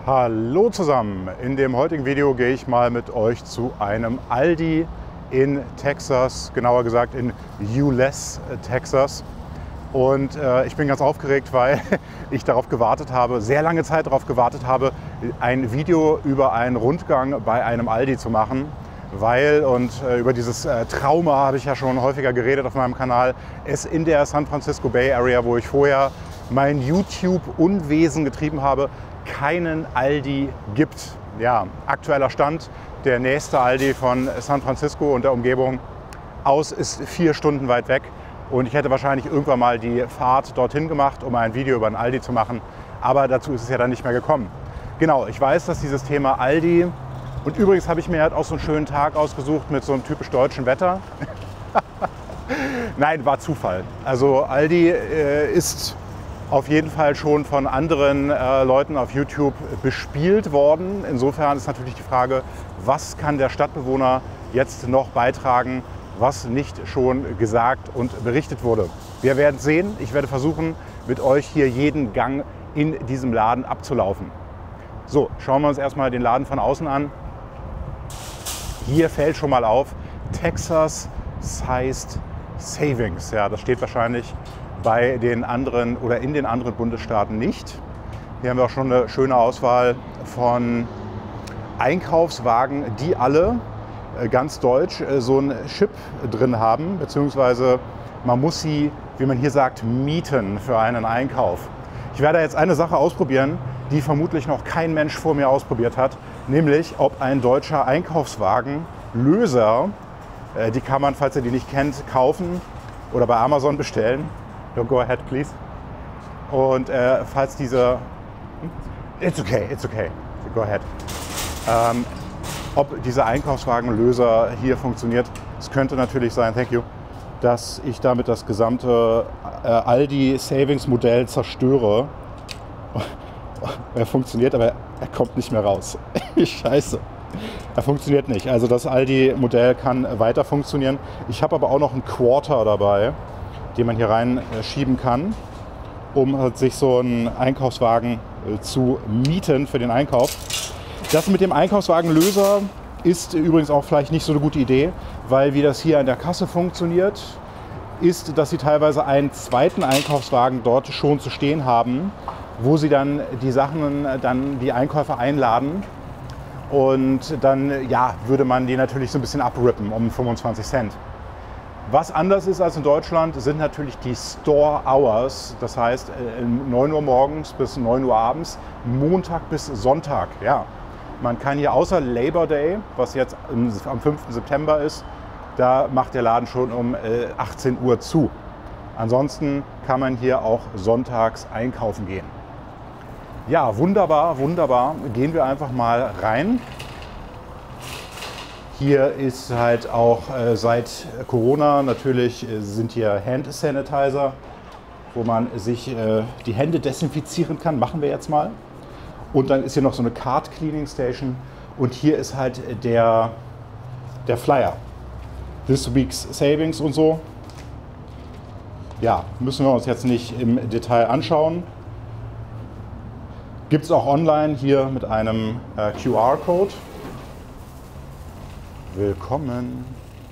Hallo zusammen! In dem heutigen Video gehe ich mal mit euch zu einem Aldi in Texas, genauer gesagt in Euless, Texas. Und ich bin ganz aufgeregt, weil ich darauf gewartet habe, sehr lange Zeit darauf gewartet habe, ein Video über einen Rundgang bei einem Aldi zu machen. Über dieses Trauma habe ich ja schon häufiger geredet auf meinem Kanal, es in der San Francisco Bay Area, wo ich vorher mein YouTube-Unwesen getrieben habe, keinen Aldi gibt. Ja, aktueller Stand, der nächste Aldi von San Francisco und der Umgebung aus ist 4 Stunden weit weg. Und ich hätte wahrscheinlich irgendwann mal die Fahrt dorthin gemacht, um ein Video über einen Aldi zu machen. Aber dazu ist es ja dann nicht mehr gekommen. Genau, ich weiß, dass dieses Thema Aldi... Und übrigens habe ich mir halt auch so einen schönen Tag ausgesucht mit so einem typisch deutschen Wetter. Nein, war Zufall. Also Aldi ist auf jeden Fall schon von anderen Leuten auf YouTube bespielt worden. Insofern ist natürlich die Frage, was kann der Stadtbewohner jetzt noch beitragen, was nicht schon gesagt und berichtet wurde. Wir werden sehen. Ich werde versuchen, mit euch hier jeden Gang in diesem Laden abzulaufen. So, schauen wir uns erstmal den Laden von außen an. Hier fällt schon mal auf, Texas Sized Savings. Ja, das steht wahrscheinlich bei den anderen oder in den anderen Bundesstaaten nicht. Hier haben wir auch schon eine schöne Auswahl von Einkaufswagen, die alle ganz deutsch so einen Chip drin haben, beziehungsweise man muss sie, wie man hier sagt, mieten für einen Einkauf. Ich werde jetzt eine Sache ausprobieren, die vermutlich noch kein Mensch vor mir ausprobiert hat, nämlich ob ein deutscher Einkaufswagen Löser, die kann man, falls ihr die nicht kennt, kaufen oder bei Amazon bestellen. Don't go ahead, please. Und falls diese... It's okay, go ahead. Ob dieser Einkaufswagenlöser hier funktioniert, es könnte natürlich sein, thank you, dass ich damit das gesamte Aldi Savings Modell zerstöre. Er funktioniert, aber er kommt nicht mehr raus. Scheiße. Er funktioniert nicht. Also das Aldi-Modell kann weiter funktionieren. Ich habe aber auch noch einen Quarter dabei, den man hier reinschieben kann, um sich so einen Einkaufswagen zu mieten für den Einkauf. Das mit dem Einkaufswagenlöser ist übrigens auch vielleicht nicht so eine gute Idee, weil wie das hier an der Kasse funktioniert, ist, dass sie teilweise einen zweiten Einkaufswagen dort schon zu stehen haben, wo sie dann die Sachen, die Einkäufer einladen und dann ja, würde man die natürlich so ein bisschen abrippen um 25 Cent. Was anders ist als in Deutschland, sind natürlich die Store Hours, das heißt 9 Uhr morgens bis 9 Uhr abends, Montag bis Sonntag. Ja. Man kann hier außer Labor Day, was jetzt am 5. September ist, da macht der Laden schon um 18 Uhr zu. Ansonsten kann man hier auch sonntags einkaufen gehen. Ja, wunderbar, wunderbar. Gehen wir einfach mal rein. Hier ist halt auch seit Corona natürlich sind hier Hand Sanitizer, wo man sich die Hände desinfizieren kann. Machen wir jetzt mal. Und dann ist hier noch so eine Card Cleaning Station. Und hier ist halt der Flyer. This Week's Savings und so. Ja, müssen wir uns jetzt nicht im Detail anschauen. Gibt es auch online hier mit einem QR-Code. Willkommen.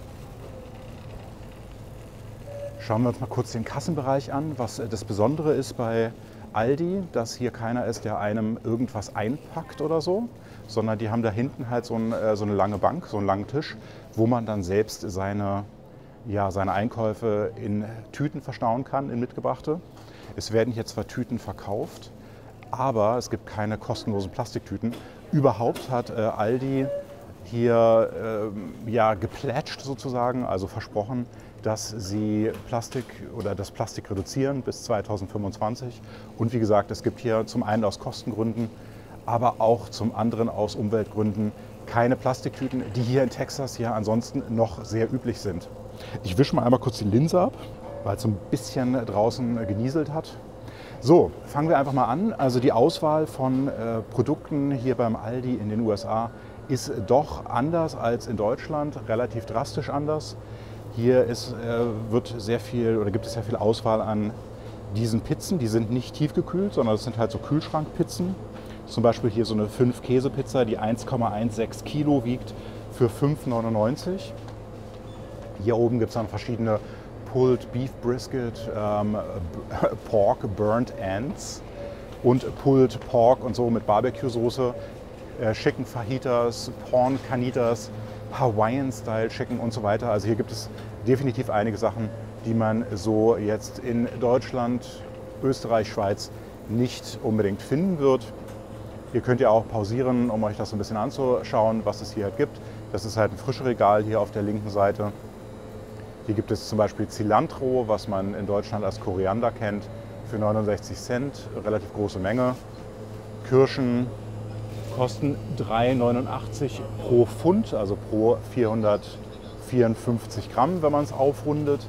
Schauen wir uns mal kurz den Kassenbereich an. Was das Besondere ist bei Aldi, dass hier keiner ist, der einem irgendwas einpackt oder so, sondern die haben da hinten halt so eine lange Bank, so einen langen Tisch, wo man dann selbst seine Einkäufe in Tüten verstauen kann, in mitgebrachte. Es werden hier zwar Tüten verkauft, aber es gibt keine kostenlosen Plastiktüten. Überhaupt hat Aldi hier geplätscht sozusagen, also versprochen, dass sie das Plastik reduzieren bis 2025. Und wie gesagt, es gibt hier zum einen aus Kostengründen, aber auch zum anderen aus Umweltgründen keine Plastiktüten, die hier in Texas ja ansonsten noch sehr üblich sind. Ich wische mal einmal kurz die Linse ab, weil es so ein bisschen draußen genieselt hat. So, fangen wir einfach mal an. Also die Auswahl von Produkten hier beim Aldi in den USA ist doch anders als in Deutschland, relativ drastisch anders. Hier gibt es sehr viel Auswahl an diesen Pizzen. Die sind nicht tiefgekühlt, sondern das sind halt so Kühlschrankpizzen. Zum Beispiel hier so eine 5-Käse-Pizza, die 1,16 Kilo wiegt, für 5,99 €. Hier oben gibt es dann verschiedene Pulled Beef Brisket, Pork Burnt Ends und Pulled Pork und so mit Barbecue-Soße, Chicken Fajitas, Prawn Carnitas, Hawaiian-Style Chicken und so weiter. Also hier gibt es definitiv einige Sachen, die man so jetzt in Deutschland, Österreich, Schweiz nicht unbedingt finden wird. Ihr könnt ja auch pausieren, um euch das ein bisschen anzuschauen, was es hier halt gibt. Das ist halt ein frisches Regal hier auf der linken Seite. Hier gibt es zum Beispiel Cilantro, was man in Deutschland als Koriander kennt, für 69 Cent, relativ große Menge. Kirschen kosten 3,89 € pro Pfund, also pro 454 Gramm, wenn man es aufrundet.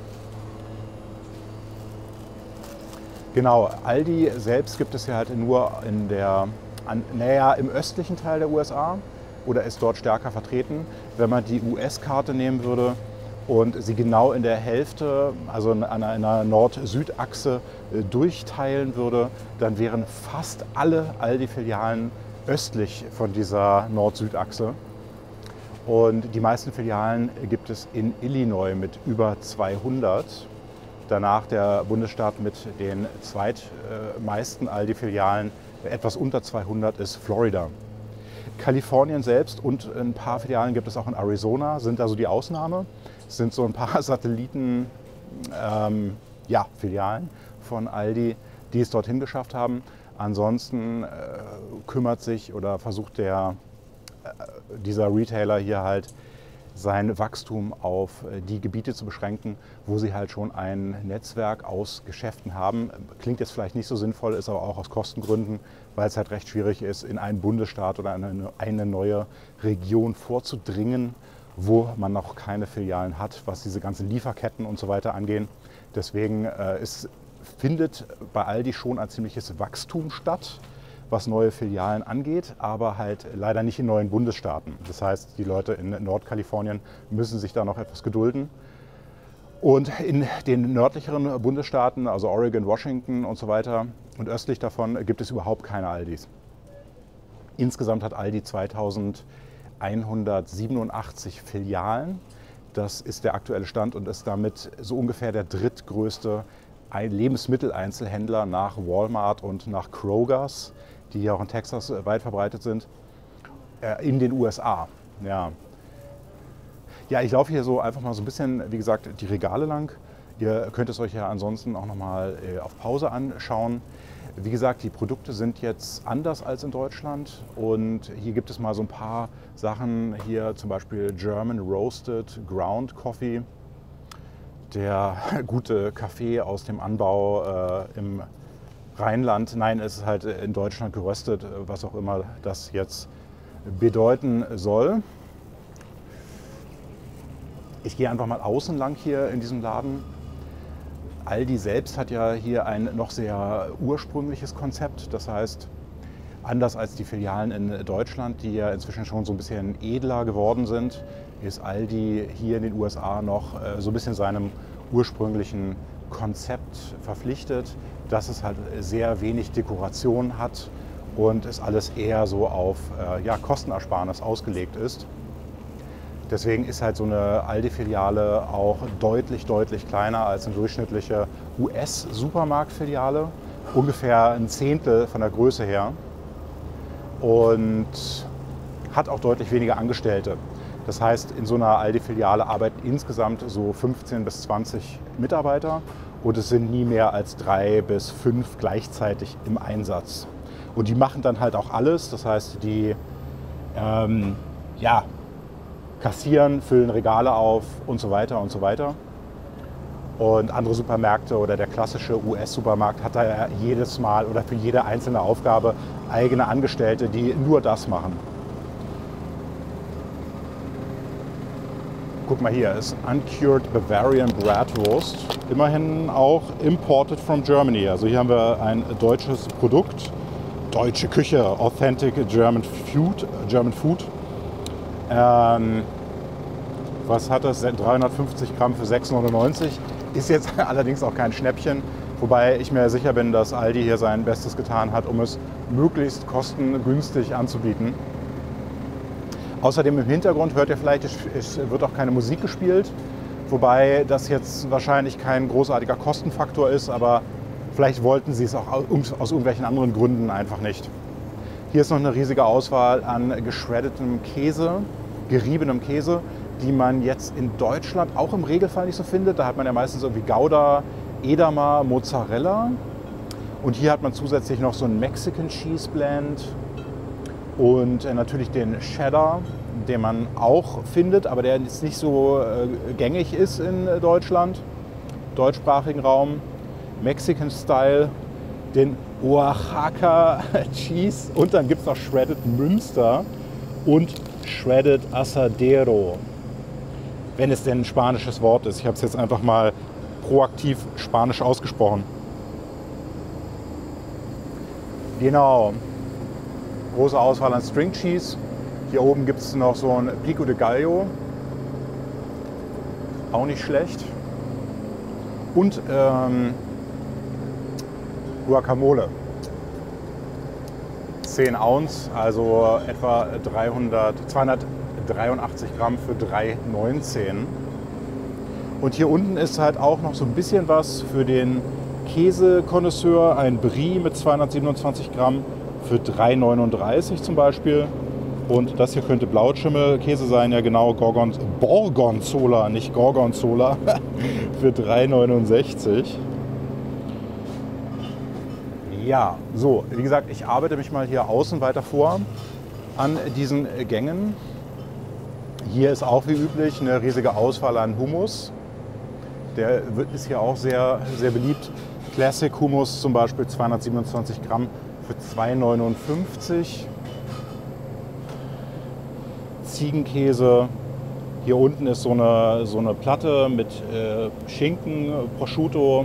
Genau, Aldi selbst gibt es ja halt nur im östlichen Teil der USA oder ist dort stärker vertreten. Wenn man die US-Karte nehmen würde und sie genau in der Hälfte, also an einer Nord-Süd-Achse durchteilen würde, dann wären fast alle Aldi-Filialen östlich von dieser Nord-Süd-Achse. Und die meisten Filialen gibt es in Illinois mit über 200. Danach der Bundesstaat mit den zweitmeisten Aldi-Filialen, etwas unter 200, ist Florida. Kalifornien selbst und ein paar Filialen gibt es auch in Arizona, sind also die Ausnahme. Es sind so ein paar Satelliten-Filialen von Aldi, die es dorthin geschafft haben. Ansonsten kümmert sich oder versucht dieser Retailer hier halt sein Wachstum auf die Gebiete zu beschränken, wo sie halt schon ein Netzwerk aus Geschäften haben. Klingt jetzt vielleicht nicht so sinnvoll, ist aber auch aus Kostengründen, weil es halt recht schwierig ist, in einen Bundesstaat oder eine neue Region vorzudringen, wo man noch keine Filialen hat, was diese ganzen Lieferketten und so weiter angehen. Deswegen findet bei Aldi schon ein ziemliches Wachstum statt, was neue Filialen angeht, aber halt leider nicht in neuen Bundesstaaten. Das heißt, die Leute in Nordkalifornien müssen sich da noch etwas gedulden. Und in den nördlicheren Bundesstaaten, also Oregon, Washington und so weiter und östlich davon, gibt es überhaupt keine Aldis. Insgesamt hat Aldi 2187 Filialen. Das ist der aktuelle Stand und ist damit so ungefähr der drittgrößte Lebensmitteleinzelhändler nach Walmart und nach Kroger's, die hier auch in Texas weit verbreitet sind, in den USA. Ja, ich laufe hier so einfach mal so ein bisschen, wie gesagt, die Regale lang. Ihr könnt es euch ja ansonsten auch nochmal auf Pause anschauen. Wie gesagt, die Produkte sind jetzt anders als in Deutschland und hier gibt es mal so ein paar Sachen. Hier zum Beispiel German Roasted Ground Coffee, der gute Kaffee aus dem Anbau im Rheinland. Nein, es ist halt in Deutschland geröstet, was auch immer das jetzt bedeuten soll. Ich gehe einfach mal außen lang hier in diesem Laden. Aldi selbst hat ja hier ein noch sehr ursprüngliches Konzept. Das heißt, anders als die Filialen in Deutschland, die ja inzwischen schon so ein bisschen edler geworden sind, ist Aldi hier in den USA noch so ein bisschen seinem ursprünglichen Konzept verpflichtet, dass es halt sehr wenig Dekoration hat und es alles eher so auf Kostenersparnis ausgelegt ist. Deswegen ist halt so eine Aldi-Filiale auch deutlich, deutlich kleiner als eine durchschnittliche US-Supermarktfiliale. Ungefähr ein Zehntel von der Größe her. Und hat auch deutlich weniger Angestellte. Das heißt, in so einer Aldi-Filiale arbeiten insgesamt so 15 bis 20 Mitarbeiter und es sind nie mehr als 3 bis 5 gleichzeitig im Einsatz. Und die machen dann halt auch alles, das heißt, die kassieren, füllen Regale auf und so weiter und so weiter. Und andere Supermärkte oder der klassische US-Supermarkt hat da ja jedes Mal oder für jede einzelne Aufgabe eigene Angestellte, die nur das machen. Guck mal hier, ist Uncured Bavarian Bratwurst, immerhin auch imported from Germany. Also hier haben wir ein deutsches Produkt, deutsche Küche, authentic German Food. Was hat das? 350 Gramm für 6,99 €. Ist jetzt allerdings auch kein Schnäppchen, wobei ich mir sicher bin, dass Aldi hier sein Bestes getan hat, um es möglichst kostengünstig anzubieten. Außerdem im Hintergrund hört ihr vielleicht, es wird auch keine Musik gespielt, wobei das jetzt wahrscheinlich kein großartiger Kostenfaktor ist, aber vielleicht wollten sie es auch aus irgendwelchen anderen Gründen einfach nicht. Hier ist noch eine riesige Auswahl an geschreddetem Käse, geriebenem Käse, die man jetzt in Deutschland auch im Regelfall nicht so findet. Da hat man ja meistens irgendwie Gouda, Edamer, Mozzarella. Und hier hat man zusätzlich noch so einen Mexican Cheese Blend und natürlich den Cheddar, den man auch findet, aber der jetzt nicht so gängig ist in Deutschland, deutschsprachigen Raum. Mexican Style, den Oaxaca Cheese und dann gibt es noch Shredded Münster und Shredded Asadero, wenn es denn ein spanisches Wort ist. Ich habe es jetzt einfach mal proaktiv spanisch ausgesprochen. Genau, große Auswahl an String Cheese. Hier oben gibt es noch so ein Pico de Gallo, auch nicht schlecht. Und Guacamole. 10 Ounce, also etwa 283 Gramm für 3,19. Und hier unten ist halt auch noch so ein bisschen was für den Käsekonnoisseur. Ein Brie mit 227 Gramm für 3,39 zum Beispiel. Und das hier könnte Blautschimmelkäse sein, ja genau, Gorgonzola, nicht Gorgonzola, für 3,69. Ja, so, wie gesagt, ich arbeite mich mal hier außen weiter vor an diesen Gängen. Hier ist auch wie üblich eine riesige Auswahl an Hummus. Der ist hier auch sehr, sehr beliebt. Classic Hummus zum Beispiel 227 Gramm für 2,59. Ziegenkäse. Hier unten ist so eine Platte mit Schinken, Prosciutto,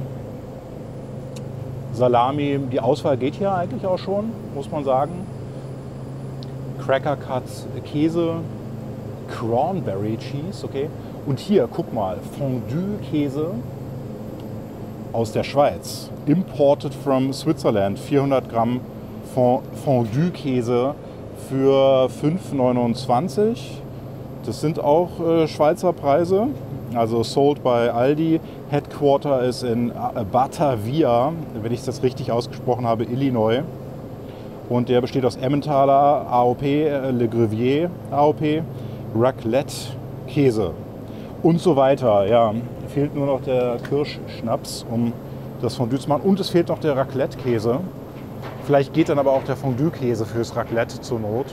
Salami. Die Auswahl geht hier eigentlich auch schon, muss man sagen. Cracker Cuts Käse, Cranberry Cheese, okay. Und hier, guck mal, Fondue-Käse aus der Schweiz. Imported from Switzerland. 400 Gramm Fondue-Käse für 5,29. Das sind auch Schweizer Preise. Also sold bei Aldi. Headquarter ist in Batavia, wenn ich das richtig ausgesprochen habe, Illinois. Und der besteht aus Emmentaler AOP, Le Grevier AOP, Raclette Käse und so weiter. Ja, fehlt nur noch der Kirschschnaps, um das Fondue zu machen. Und es fehlt noch der Raclette-Käse. Vielleicht geht dann aber auch der Fondue-Käse fürs Raclette zur Not.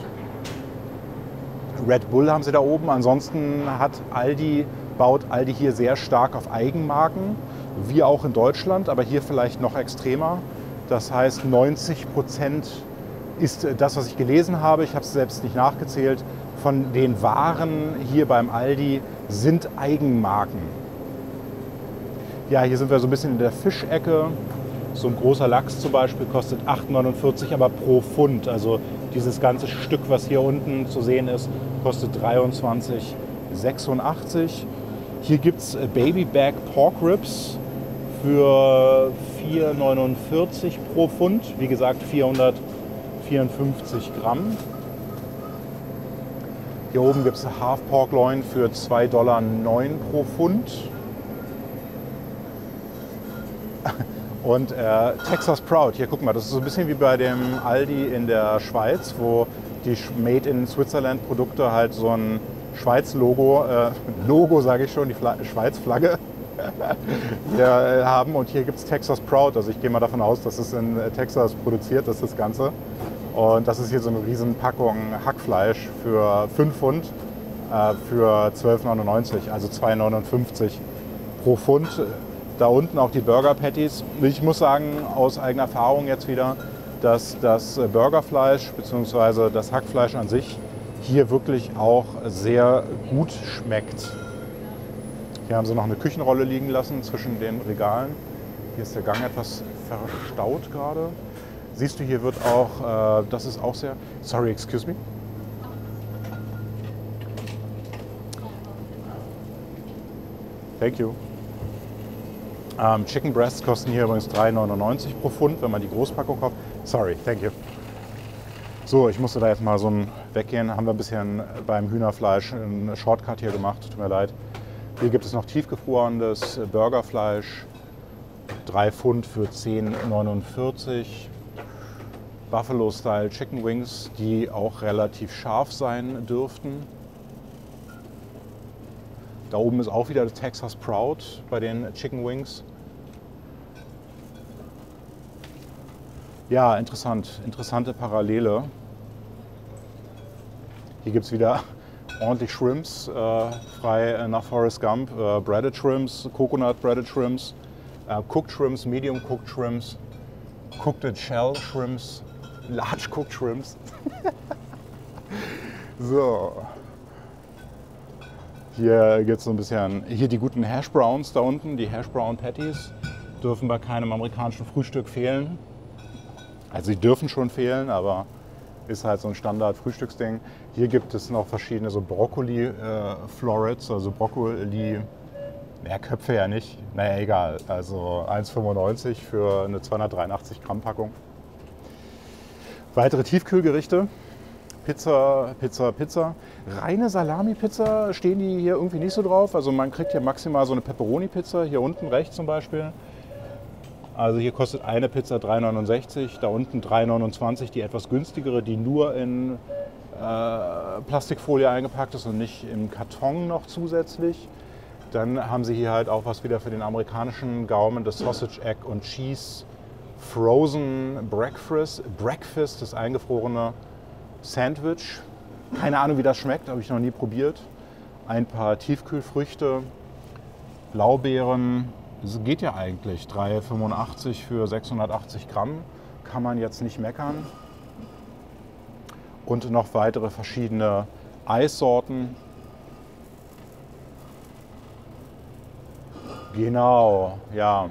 Red Bull haben sie da oben. Ansonsten baut Aldi hier sehr stark auf Eigenmarken, wie auch in Deutschland, aber hier vielleicht noch extremer. Das heißt, 90% ist das, was ich gelesen habe. Ich habe es selbst nicht nachgezählt. Von den Waren hier beim Aldi sind Eigenmarken. Ja, hier sind wir so ein bisschen in der Fischecke. So ein großer Lachs zum Beispiel kostet 8,49, aber pro Pfund. Also dieses ganze Stück, was hier unten zu sehen ist, kostet 23,86. Hier gibt es Baby Back Pork Ribs für 4,49 pro Pfund. Wie gesagt, 454 Gramm. Hier oben gibt es Half Pork Loin für 2,09 Dollar pro Pfund. Und Texas Proud, hier guck mal, das ist so ein bisschen wie bei dem Aldi in der Schweiz, wo die Made in Switzerland Produkte halt so ein Schweiz-Logo, Logo sage ich schon, die Schweiz-Flagge haben. Und hier gibt es Texas Proud, also ich gehe mal davon aus, dass es in Texas produziert ist, das Ganze. Und das ist hier so eine riesen Packung Hackfleisch für 5 Pfund für 12,99, also 2,59 pro Pfund. Da unten auch die Burger Patties. Ich muss sagen, aus eigener Erfahrung jetzt wieder, dass das Burgerfleisch bzw. das Hackfleisch an sich hier wirklich auch sehr gut schmeckt. Hier haben sie noch eine Küchenrolle liegen lassen zwischen den Regalen. Hier ist der Gang etwas verstaut gerade. Siehst du, hier wird auch, das ist auch sehr, sorry, excuse me. Thank you. Chicken Breasts kosten hier übrigens 3,99 pro Pfund, wenn man die Großpackung kauft. Sorry, thank you. So, ich musste da jetzt mal so ein weggehen. Haben wir ein bisschen beim Hühnerfleisch einen Shortcut hier gemacht. Tut mir leid. Hier gibt es noch tiefgefrorenes Burgerfleisch. 3 Pfund für 10,49. Buffalo Style Chicken Wings, die auch relativ scharf sein dürften. Da oben ist auch wieder das Texas Proud bei den Chicken Wings. Ja, interessante Parallele. Hier gibt es wieder ordentlich Shrimps, frei nach Forrest Gump. Breaded Shrimps, Coconut Breaded Shrimps, Cooked Shrimps, Medium Cooked Shrimps, Cooked in Shell Shrimps, Large Cooked Shrimps. So. Hier gibt es so ein bisschen, hier die guten Hash Browns da unten, die Hash Brown Patties dürfen bei keinem amerikanischen Frühstück fehlen. Also sie dürfen schon fehlen, aber ist halt so ein Standard-Frühstücksding. Hier gibt es noch verschiedene so Brokkoli-Florets, also Brokkoli, naja, Köpfe ja nicht, naja, egal. Also 1,95 für eine 283 Gramm Packung. Weitere Tiefkühlgerichte, Pizza. Reine Salami-Pizza stehen die hier irgendwie nicht so drauf. Also man kriegt hier maximal so eine Pepperoni-Pizza, hier unten rechts zum Beispiel. Also hier kostet eine Pizza 3,69, da unten 3,29, die etwas günstigere, die nur in Plastikfolie eingepackt ist und nicht im Karton noch zusätzlich. Dann haben sie hier halt auch was wieder für den amerikanischen Gaumen, das Sausage, Egg und Cheese Frozen Breakfast, das eingefrorene Sandwich. Keine Ahnung, wie das schmeckt, habe ich noch nie probiert. Ein paar Tiefkühlfrüchte, Blaubeeren. Es geht ja eigentlich, 3,85 für 680 Gramm, kann man jetzt nicht meckern. Und noch weitere verschiedene Eissorten. Genau, ja.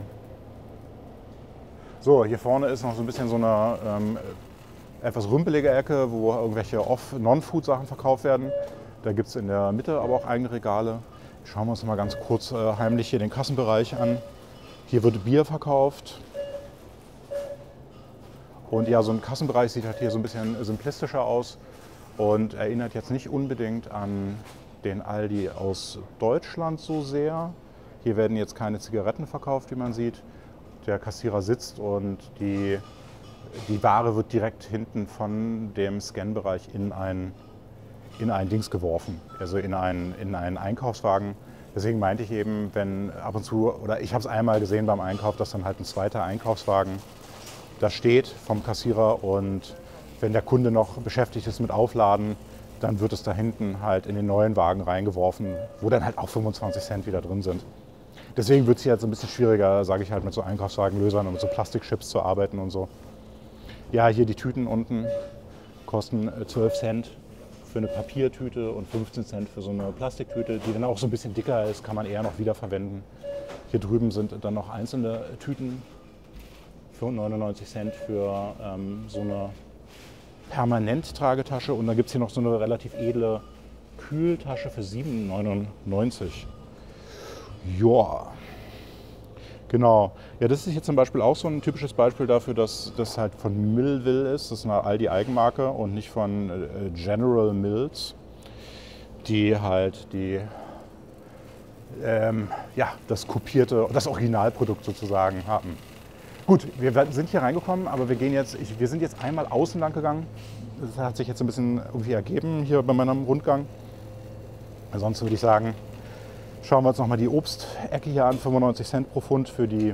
So, hier vorne ist noch so ein bisschen so eine etwas rümpelige Ecke, wo irgendwelche Non-Food-Sachen verkauft werden. Da gibt es in der Mitte aber auch eigene Regale. Schauen wir uns mal ganz kurz heimlich hier den Kassenbereich an. Hier wird Bier verkauft. Und ja, so ein Kassenbereich sieht halt hier so ein bisschen simplistischer aus und erinnert jetzt nicht unbedingt an den Aldi aus Deutschland so sehr. Hier werden jetzt keine Zigaretten verkauft, wie man sieht. Der Kassierer sitzt und die Ware wird direkt hinten von dem Scanbereich in ein Dings geworfen, also in einen Einkaufswagen. Deswegen meinte ich eben, wenn ab und zu, oder ich habe es einmal gesehen beim Einkauf, dass dann halt ein zweiter Einkaufswagen da steht vom Kassierer und wenn der Kunde noch beschäftigt ist mit Aufladen, dann wird es da hinten halt in den neuen Wagen reingeworfen, wo dann halt auch 25 Cent wieder drin sind. Deswegen wird es hier halt so ein bisschen schwieriger, sage ich halt, mit so Einkaufswagenlösern und mit so Plastikchips zu arbeiten und so. Ja, hier die Tüten unten kosten 12 Cent für eine Papiertüte und 15 Cent für so eine Plastiktüte, die dann auch so ein bisschen dicker ist, kann man eher noch wiederverwenden. Hier drüben sind dann noch einzelne Tüten für 99 Cent für so eine Permanent-Tragetasche und dann gibt es hier noch so eine relativ edle Kühltasche für 7,99. Ja, genau. Ja, das ist hier zum Beispiel auch so ein typisches Beispiel dafür, dass das halt von Millville ist. Das ist eine Aldi-Eigenmarke und nicht von General Mills, die halt das kopierte, das Originalprodukt sozusagen haben. Gut, wir sind hier reingekommen, aber wir sind jetzt einmal außen lang gegangen. Das hat sich jetzt ein bisschen irgendwie ergeben hier bei meinem Rundgang. Ansonsten würde ich sagen, schauen wir uns nochmal die Obstecke hier an, 95 Cent pro Pfund für die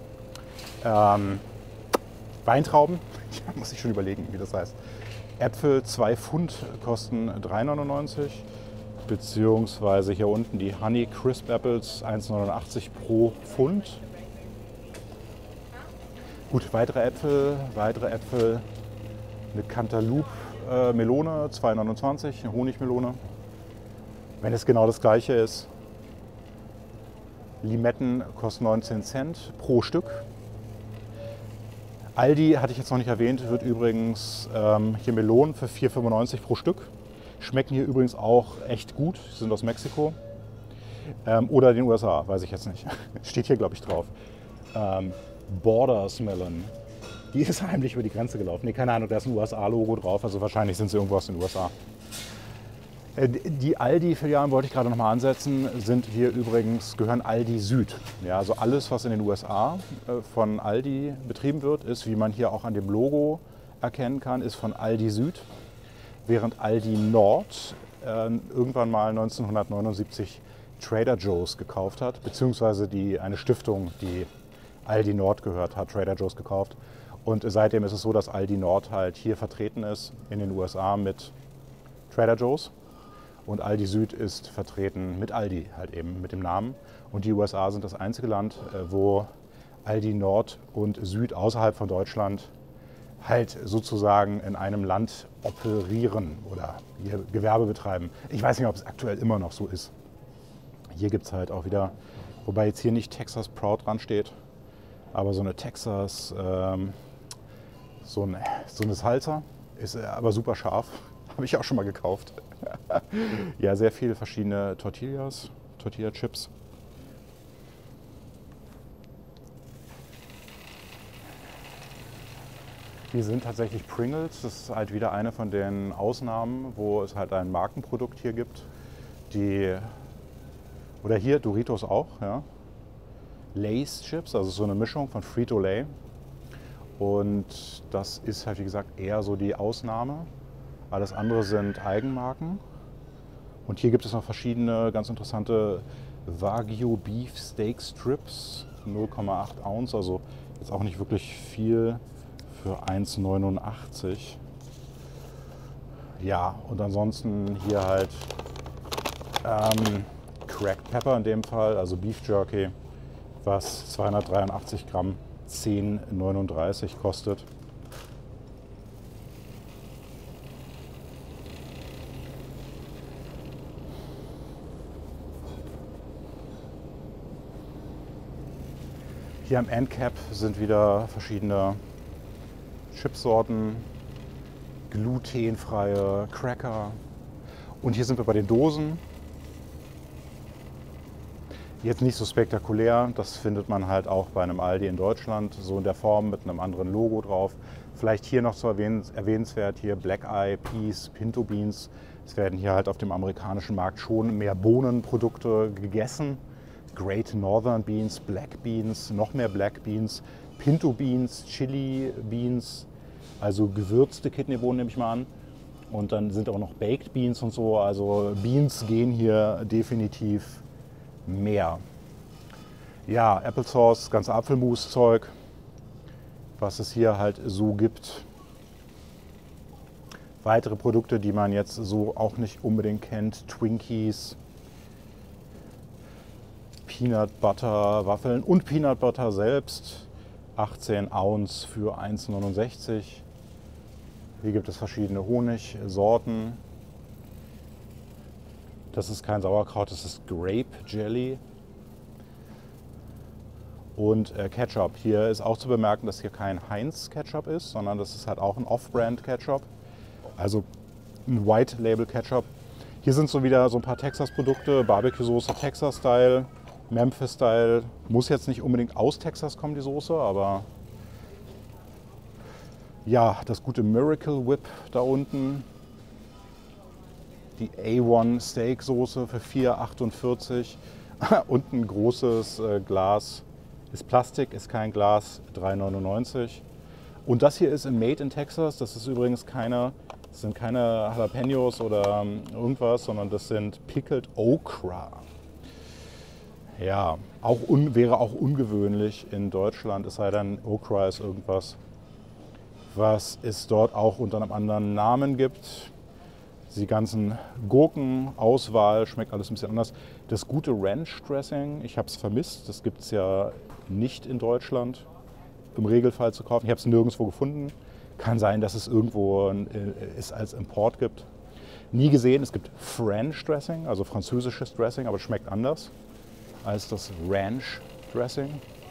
Weintrauben. Ja, muss ich schon überlegen, wie das heißt. Äpfel 2 Pfund kosten 3,99 beziehungsweise hier unten die Honey Crisp Apples 1,89 pro Pfund. Gut, weitere Äpfel, eine Cantaloupe Melone 2,29, eine Honigmelone. Wenn es genau das gleiche ist. Limetten kosten 19 Cent pro Stück. Aldi, hatte ich jetzt noch nicht erwähnt, wird übrigens hier Melonen für 4,95 pro Stück. Schmecken hier übrigens auch echt gut, sind aus Mexiko. Oder den USA, weiß ich jetzt nicht. Steht hier, glaube ich, drauf. Borders Melon. Die ist heimlich über die Grenze gelaufen. Nee, keine Ahnung, da ist ein USA-Logo drauf, also wahrscheinlich sind sie irgendwo aus den USA. Die Aldi-Filialen wollte ich gerade noch mal ansetzen, sind hier übrigens, gehören Aldi Süd. Ja, also alles, was in den USA von Aldi betrieben wird, ist, wie man hier auch an dem Logo erkennen kann, ist von Aldi Süd. Während Aldi Nord irgendwann mal 1979 Trader Joe's gekauft hat, beziehungsweise eine Stiftung, die Aldi Nord gehört, hat Trader Joe's gekauft. Und seitdem ist es so, dass Aldi Nord halt hier vertreten ist in den USA mit Trader Joe's. Und Aldi Süd ist vertreten mit Aldi, halt eben mit dem Namen. Und die USA sind das einzige Land, wo Aldi Nord und Süd außerhalb von Deutschland halt sozusagen in einem Land operieren oder hier Gewerbe betreiben. Ich weiß nicht, ob es aktuell immer noch so ist. Hier gibt es halt auch wieder, wobei jetzt hier nicht Texas Proud dran steht, aber so eine Texas, so eine Salsa, ist aber super scharf. Habe ich auch schon mal gekauft. Ja, sehr viele verschiedene Tortilla-Chips. Hier sind tatsächlich Pringles. Das ist halt wieder eine von den Ausnahmen, wo es halt ein Markenprodukt hier gibt. Oder hier Doritos auch. Ja. Lay's Chips, also so eine Mischung von Frito-Lay. Und das ist halt, wie gesagt, eher so die Ausnahme. Alles andere sind Eigenmarken. Und hier gibt es noch verschiedene ganz interessante Wagyu Beef Steak Strips. 0,8 Ounce, also jetzt auch nicht wirklich viel für 1,89. Ja, und ansonsten hier halt Cracked Pepper in dem Fall, also Beef Jerky, was 283 Gramm 10,39 kostet. Hier am Endcap sind wieder verschiedene Chipsorten, glutenfreie Cracker. Und hier sind wir bei den Dosen. Jetzt nicht so spektakulär, das findet man halt auch bei einem Aldi in Deutschland, so in der Form mit einem anderen Logo drauf. Vielleicht hier noch zu erwähnenswert, hier Black Eye Peas, Pinto Beans. Es werden hier halt auf dem amerikanischen Markt schon mehr Bohnenprodukte gegessen. Great Northern Beans, Black Beans, noch mehr Black Beans, Pinto Beans, Chili Beans, also gewürzte Kidneybohnen nehme ich mal an. Und dann sind auch noch Baked Beans und so, also Beans gehen hier definitiv mehr. Ja, Applesauce, ganze Apfelmus-Zeug, was es hier halt so gibt. Weitere Produkte, die man jetzt so auch nicht unbedingt kennt, Twinkies, Peanut Butter Waffeln und Peanut Butter selbst, 18 Ounce für 1,69. Hier gibt es verschiedene Honigsorten. Das ist kein Sauerkraut, das ist Grape Jelly. Und Ketchup. Hier ist auch zu bemerken, dass hier kein Heinz Ketchup ist, sondern das ist halt auch ein Off-Brand Ketchup. Also ein White Label Ketchup. Hier sind so wieder so ein paar Texas-Produkte, Barbecue-Soße Texas-Style, Memphis-Style. Muss jetzt nicht unbedingt aus Texas kommen, die Soße, aber ja, das gute Miracle Whip da unten. Die A1 Steak Soße für 4,48 und ein großes Glas. Ist Plastik, ist kein Glas, 3,99. Und das hier ist in Made in Texas. Das ist übrigens das sind keine Jalapenos oder irgendwas, sondern das sind Pickled Okra. Ja, wäre auch ungewöhnlich in Deutschland, es sei denn, Okra ist irgendwas, was es dort auch unter einem anderen Namen gibt. Die ganzen Gurkenauswahl schmeckt alles ein bisschen anders. Das gute Ranch Dressing, ich habe es vermisst, das gibt es ja nicht in Deutschland im Regelfall zu kaufen. Ich habe es nirgendwo gefunden. Kann sein, dass es irgendwo es als Import gibt. Nie gesehen, es gibt French Dressing, also französisches Dressing, aber es schmeckt anders als das Ranch Dressing.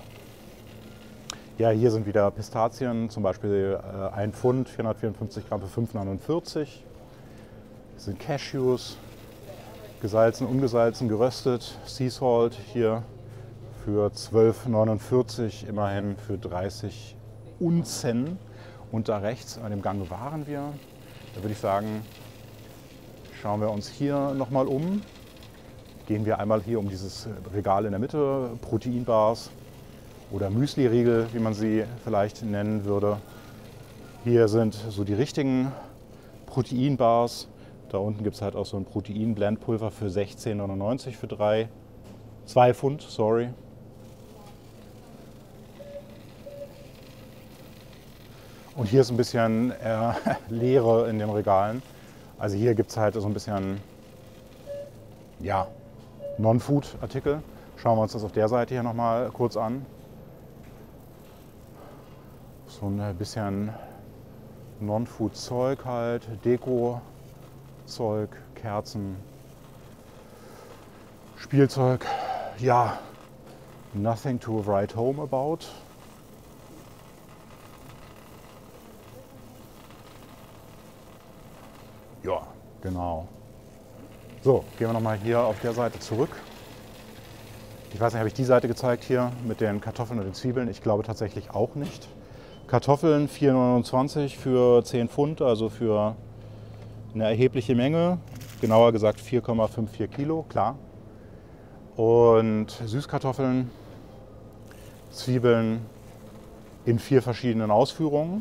Ja, hier sind wieder Pistazien, zum Beispiel 1 Pfund, 454 Gramm für 5,49. Das sind Cashews, gesalzen, ungesalzen, geröstet. Sea Salt hier für 12,49, immerhin für 30 Unzen. Und da rechts an dem Gang waren wir. Da würde ich sagen, schauen wir uns hier nochmal um. Gehen wir einmal hier um dieses Regal in der Mitte, Proteinbars oder Müsli-Riegel, wie man sie vielleicht nennen würde. Hier sind so die richtigen Proteinbars. Da unten gibt es halt auch so ein Protein-Blendpulver für 16,99 für 2 Pfund, sorry. Und hier ist ein bisschen Leere in den Regalen. Also hier gibt es halt so ein bisschen, ja, Non-Food-Artikel. Schauen wir uns das auf der Seite hier nochmal kurz an. So ein bisschen Non-Food-Zeug halt, Deko-Zeug, Kerzen, Spielzeug. Ja, nothing to write home about. Ja, genau. So, gehen wir nochmal hier auf der Seite zurück. Ich weiß nicht, habe ich die Seite gezeigt hier mit den Kartoffeln und den Zwiebeln? Ich glaube tatsächlich auch nicht. Kartoffeln 4,29 für 10 Pfund, also für eine erhebliche Menge. Genauer gesagt 4,54 Kilo, klar. Und Süßkartoffeln, Zwiebeln in 4 verschiedenen Ausführungen.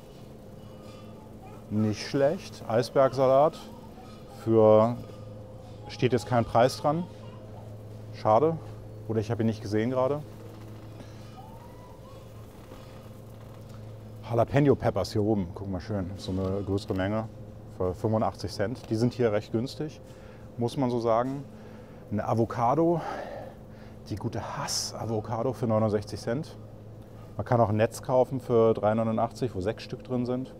Nicht schlecht. Eisbergsalat steht jetzt kein Preis dran. Schade. Oder ich habe ihn nicht gesehen gerade. Jalapeno Peppers hier oben. Guck mal schön. So eine größere Menge für 85 Cent. Die sind hier recht günstig, muss man so sagen. Eine Avocado. Die gute Hass-Avocado für 69 Cent. Man kann auch ein Netz kaufen für 3,89, wo 6 Stück drin sind.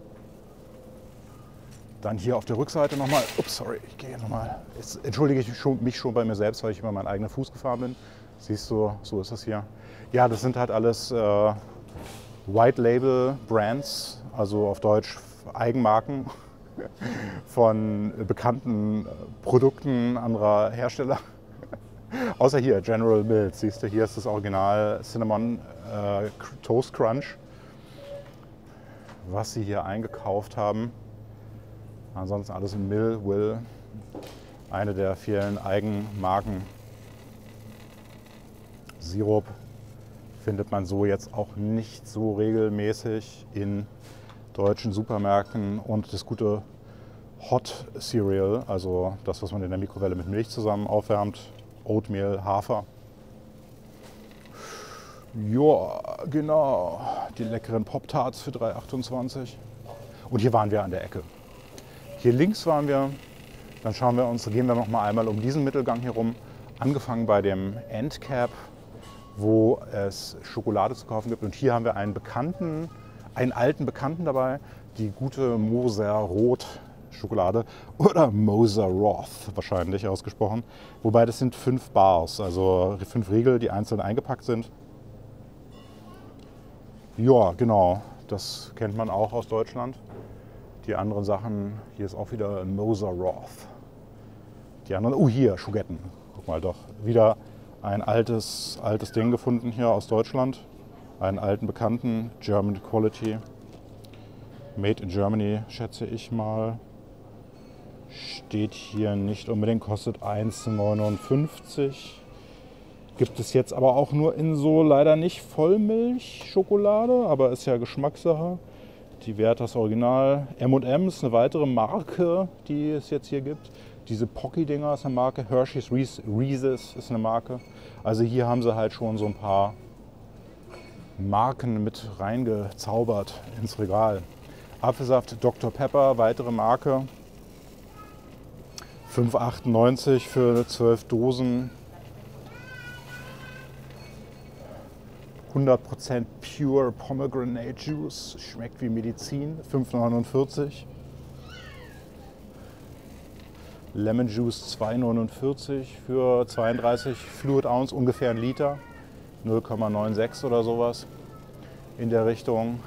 Dann hier auf der Rückseite nochmal, ups, sorry, ich gehe nochmal. Jetzt entschuldige ich mich schon bei mir selbst, weil ich über meinen eigenen Fuß gefahren bin. Siehst du, so ist das hier. Ja, das sind halt alles White Label Brands, also auf Deutsch Eigenmarken von bekannten Produkten anderer Hersteller. Außer hier, General Mills, siehst du, hier ist das Original Cinnamon Toast Crunch, was sie hier eingekauft haben. Ansonsten alles in Will, eine der vielen Eigenmarken. Sirup findet man so jetzt auch nicht so regelmäßig in deutschen Supermärkten. Und das gute Hot Cereal, also das, was man in der Mikrowelle mit Milch zusammen aufwärmt, Oatmeal, Hafer. Ja, genau, die leckeren Pop-Tarts für 3,28. Und hier waren wir an der Ecke. Hier links waren wir, dann gehen wir noch mal einmal um diesen Mittelgang herum, angefangen bei dem Endcap, wo es Schokolade zu kaufen gibt. Und hier haben wir einen alten Bekannten dabei, die gute Moser Rot Schokolade oder Moser Roth wahrscheinlich ausgesprochen. Wobei das sind 5 Bars, also 5 Riegel, die einzeln eingepackt sind. Ja, genau, das kennt man auch aus Deutschland. Die anderen Sachen, hier ist auch wieder Moser Roth. Die anderen, oh hier, Schugetten. Guck mal, doch wieder ein altes Ding gefunden hier aus Deutschland. Einen alten Bekannten, German Quality. Made in Germany, schätze ich mal. Steht hier nicht unbedingt, kostet 1,59. Gibt es jetzt aber auch nur in so leider nicht Vollmilchschokolade, aber ist ja Geschmackssache. Die Werthers Original. M&M ist eine weitere Marke, die es jetzt hier gibt. Diese Pocky-Dinger ist eine Marke. Hershey's Reese's ist eine Marke. Also hier haben sie halt schon so ein paar Marken mit reingezaubert ins Regal. Apfelsaft Dr. Pepper, weitere Marke. 5,98 für 12 Dosen. 100% Pure Pomegranate Juice, schmeckt wie Medizin, 5,49. Lemon Juice 2,49 für 32 Fluid Ounce, ungefähr 1 Liter, 0,96 oder sowas in der Richtung.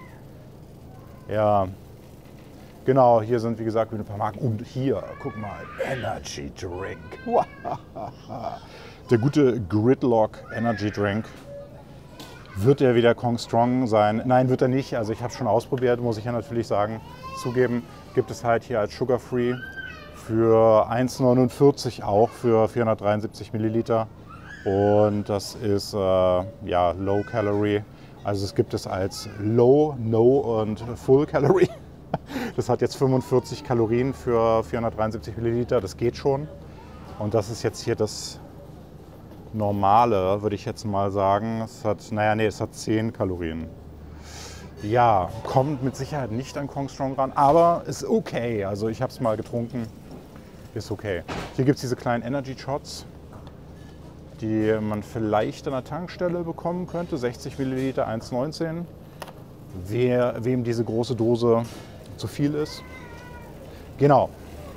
Ja, genau, hier sind wie gesagt ein paar Marken. Und hier, guck mal, Energy Drink. Der gute Gridlock Energy Drink. Wird er wieder Kong Strong sein? Nein, wird er nicht. Also ich habe es schon ausprobiert, muss ich ja natürlich sagen, zugeben. Gibt es halt hier als Sugar Free für 1,49 auch für 473 Milliliter. Und das ist ja, Low Calorie. Also es gibt es als Low, No und Full Calorie. Das hat jetzt 45 Kalorien für 473 Milliliter, das geht schon. Und das ist jetzt hier das Normale, würde ich jetzt mal sagen. Es hat, naja, nee, es hat 10 Kalorien. Ja, kommt mit Sicherheit nicht an Kong Strong ran, aber ist okay. Also ich habe es mal getrunken, ist okay. Hier gibt es diese kleinen Energy Shots, die man vielleicht an der Tankstelle bekommen könnte. 60 Milliliter, 1,19. Wem diese große Dose zu viel ist. Genau.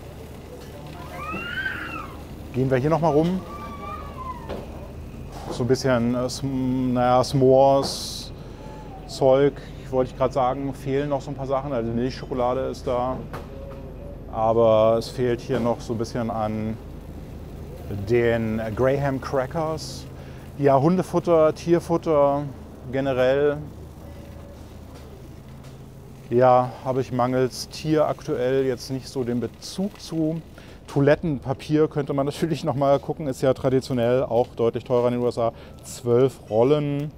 Gehen wir hier nochmal rum. So ein bisschen, naja, S'mores, Zeug, wollte ich gerade sagen, fehlen noch so ein paar Sachen. Also Milchschokolade ist da, aber es fehlt hier noch so ein bisschen an den Graham Crackers. Ja, Hundefutter, Tierfutter generell. Ja, habe ich mangels Tier aktuell jetzt nicht so den Bezug zu. Toilettenpapier könnte man natürlich noch mal gucken, ist ja traditionell auch deutlich teurer in den USA. 12 Rollen,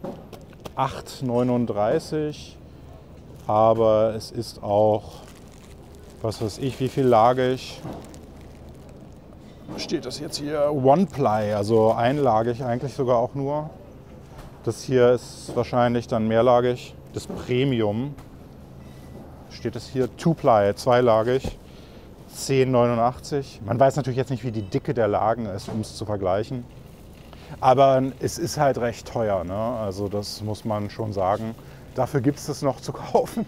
8,39. Aber es ist auch, was weiß ich, wie viel lagig. Steht das jetzt hier? One-Ply, also einlagig eigentlich sogar auch nur. Das hier ist wahrscheinlich dann mehrlagig. Das Premium steht es hier, Two-Ply, zweilagig. 10,89. Man weiß natürlich jetzt nicht, wie die Dicke der Lagen ist, um es zu vergleichen. Aber es ist halt recht teuer, ne? Also das muss man schon sagen. Dafür gibt es es noch zu kaufen.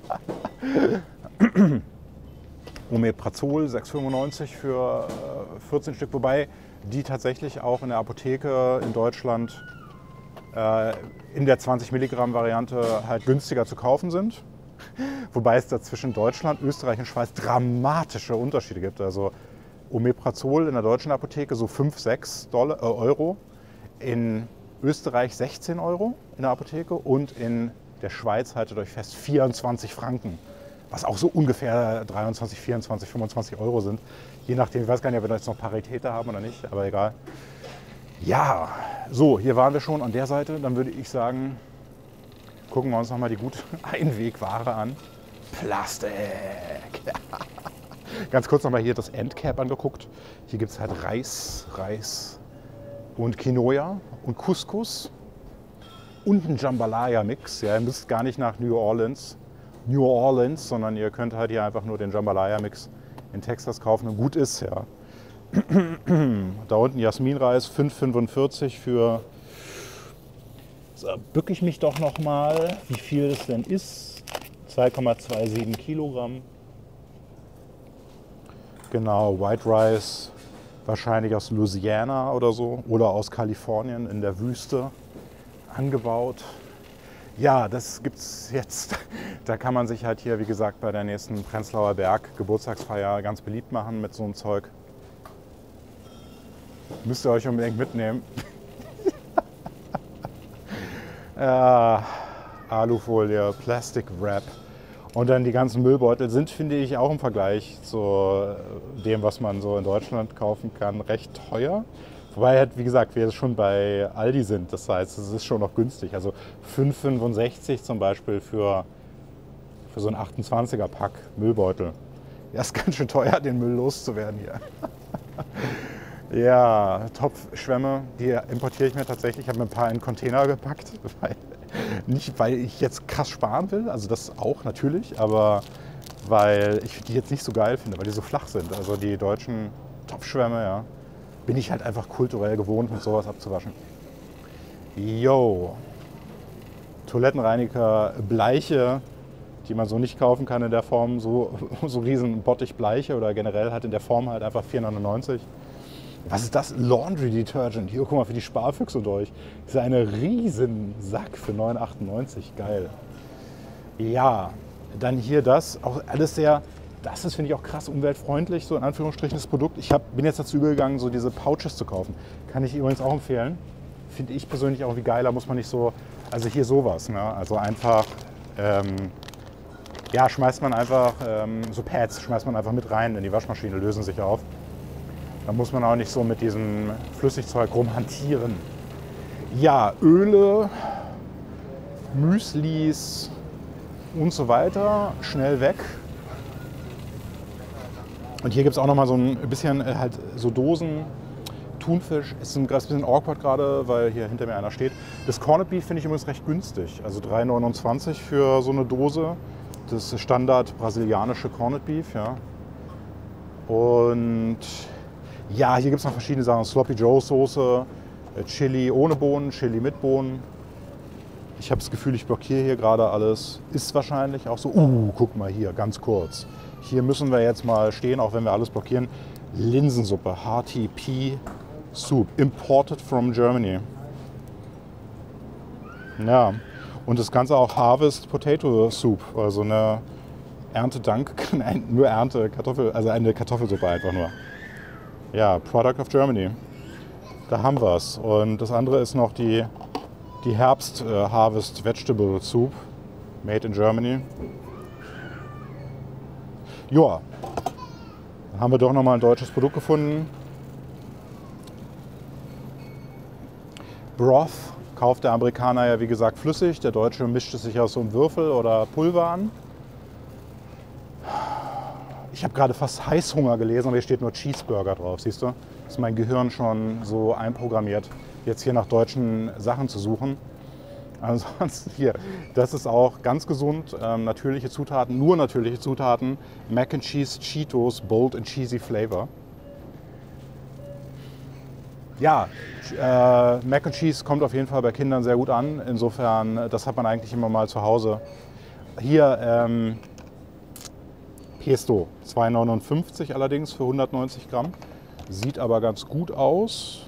Omeprazol 6,95 für 14 Stück. Wobei die tatsächlich auch in der Apotheke in Deutschland in der 20 Milligramm Variante halt günstiger zu kaufen sind. Wobei es da zwischen Deutschland, Österreich und Schweiz dramatische Unterschiede gibt. Also Omeprazol in der deutschen Apotheke so 5, 6 Euro, in Österreich 16 Euro in der Apotheke und in der Schweiz, haltet euch fest, 24 Franken. Was auch so ungefähr 23, 24, 25 Euro sind. Je nachdem, ich weiß gar nicht, ob wir jetzt noch Paritäte haben oder nicht, aber egal. Ja, so, hier waren wir schon an der Seite. Dann würde ich sagen, gucken wir uns nochmal die gute Einwegware an. Plastik. Ganz kurz nochmal hier das Endcap angeguckt. Hier gibt es halt Reis und Quinoa und Couscous und einen Jambalaya-Mix. Ja, ihr müsst gar nicht nach New Orleans, sondern ihr könnt halt hier einfach nur den Jambalaya-Mix in Texas kaufen und gut ist, ja. Da unten Jasminreis, 5,45 für... So, bücke ich mich doch noch mal, wie viel das denn ist. 2,27 Kilogramm. Genau, White Rice, wahrscheinlich aus Louisiana oder so oder aus Kalifornien in der Wüste angebaut. Ja, das gibt's jetzt. Da kann man sich halt hier, wie gesagt, bei der nächsten Prenzlauer Berg Geburtstagsfeier ganz beliebt machen mit so einem Zeug. Müsst ihr euch unbedingt mitnehmen. Alufolie, Plastic Wrap und dann die ganzen Müllbeutel sind, finde ich, auch im Vergleich zu dem, was man so in Deutschland kaufen kann, recht teuer. Wobei halt, wie gesagt, wir schon bei Aldi sind, das heißt, es ist schon noch günstig. Also 5,65 zum Beispiel für so einen 28er Pack Müllbeutel. Ja, ist ganz schön teuer, den Müll loszuwerden hier. Ja, Topfschwämme, die importiere ich mir tatsächlich. Ich habe mir ein paar in Container gepackt. Nicht, weil ich jetzt krass sparen will, also das auch natürlich, aber weil ich die jetzt nicht so geil finde, weil die so flach sind. Also die deutschen Topfschwämme, ja, bin ich halt einfach kulturell gewohnt, mit sowas abzuwaschen. Yo, Toilettenreiniger, Bleiche, die man so nicht kaufen kann in der Form, so riesen Bottich Bleiche oder generell halt in der Form halt einfach 4,99 €. Was ist das? Laundry Detergent. Hier, guck mal, für die Sparfüchse und euch. Das ist ein riesen Sack für 9,98 €. Geil. Ja, dann hier das. Auch alles sehr, das ist, finde ich, auch krass umweltfreundlich, so in Anführungsstrichen das Produkt. Ich bin jetzt dazu übergegangen, so diese Pouches zu kaufen. Kann ich übrigens auch empfehlen. finde ich persönlich auch wie geiler, muss man nicht so, also hier sowas, ne? Also einfach, ja, schmeißt man einfach, so Pads schmeißt man einfach mit rein in die Waschmaschine, lösen sich auf. Da muss man auch nicht so mit diesem Flüssigzeug rumhantieren. Ja, Öle, Müslis und so weiter, schnell weg. Und hier gibt es auch noch mal so ein bisschen halt so Dosen, Thunfisch. Ist ein bisschen awkward gerade, weil hier hinter mir einer steht. Das Corned Beef finde ich übrigens recht günstig, also 3,29 für so eine Dose. Das Standard brasilianische Corned Beef, ja. Und ja, hier gibt es noch verschiedene Sachen. Sloppy Joe Soße, Chili ohne Bohnen, Chili mit Bohnen. Ich habe das Gefühl, ich blockiere hier gerade alles. Ist wahrscheinlich auch so. Guck mal hier, ganz kurz. Hier müssen wir jetzt mal stehen, auch wenn wir alles blockieren. Linsensuppe, Hearty Pea Soup, imported from Germany. Ja, und das Ganze auch Harvest Potato Soup, also eine Erntedank, nein, nur Ernte, Kartoffel, also eine Kartoffelsuppe einfach nur. Ja, Product of Germany. Da haben wir es. Und das andere ist noch die Herbst Harvest Vegetable Soup, made in Germany. Ja, dann haben wir doch nochmal ein deutsches Produkt gefunden. Broth kauft der Amerikaner ja wie gesagt flüssig, der Deutsche mischt es sich aus so einem Würfel oder Pulver an. Ich habe gerade fast Heißhunger gelesen, aber hier steht nur Cheeseburger drauf, siehst du? Ist mein Gehirn schon so einprogrammiert, jetzt hier nach deutschen Sachen zu suchen. Ansonsten hier, das ist auch ganz gesund, natürliche Zutaten, nur natürliche Zutaten. Mac and Cheese Cheetos, bold and cheesy flavor. Ja, Mac and Cheese kommt auf jeden Fall bei Kindern sehr gut an. Insofern, das hat man eigentlich immer mal zu Hause. Hier Pesto, 2,59 allerdings für 190 Gramm. Sieht aber ganz gut aus.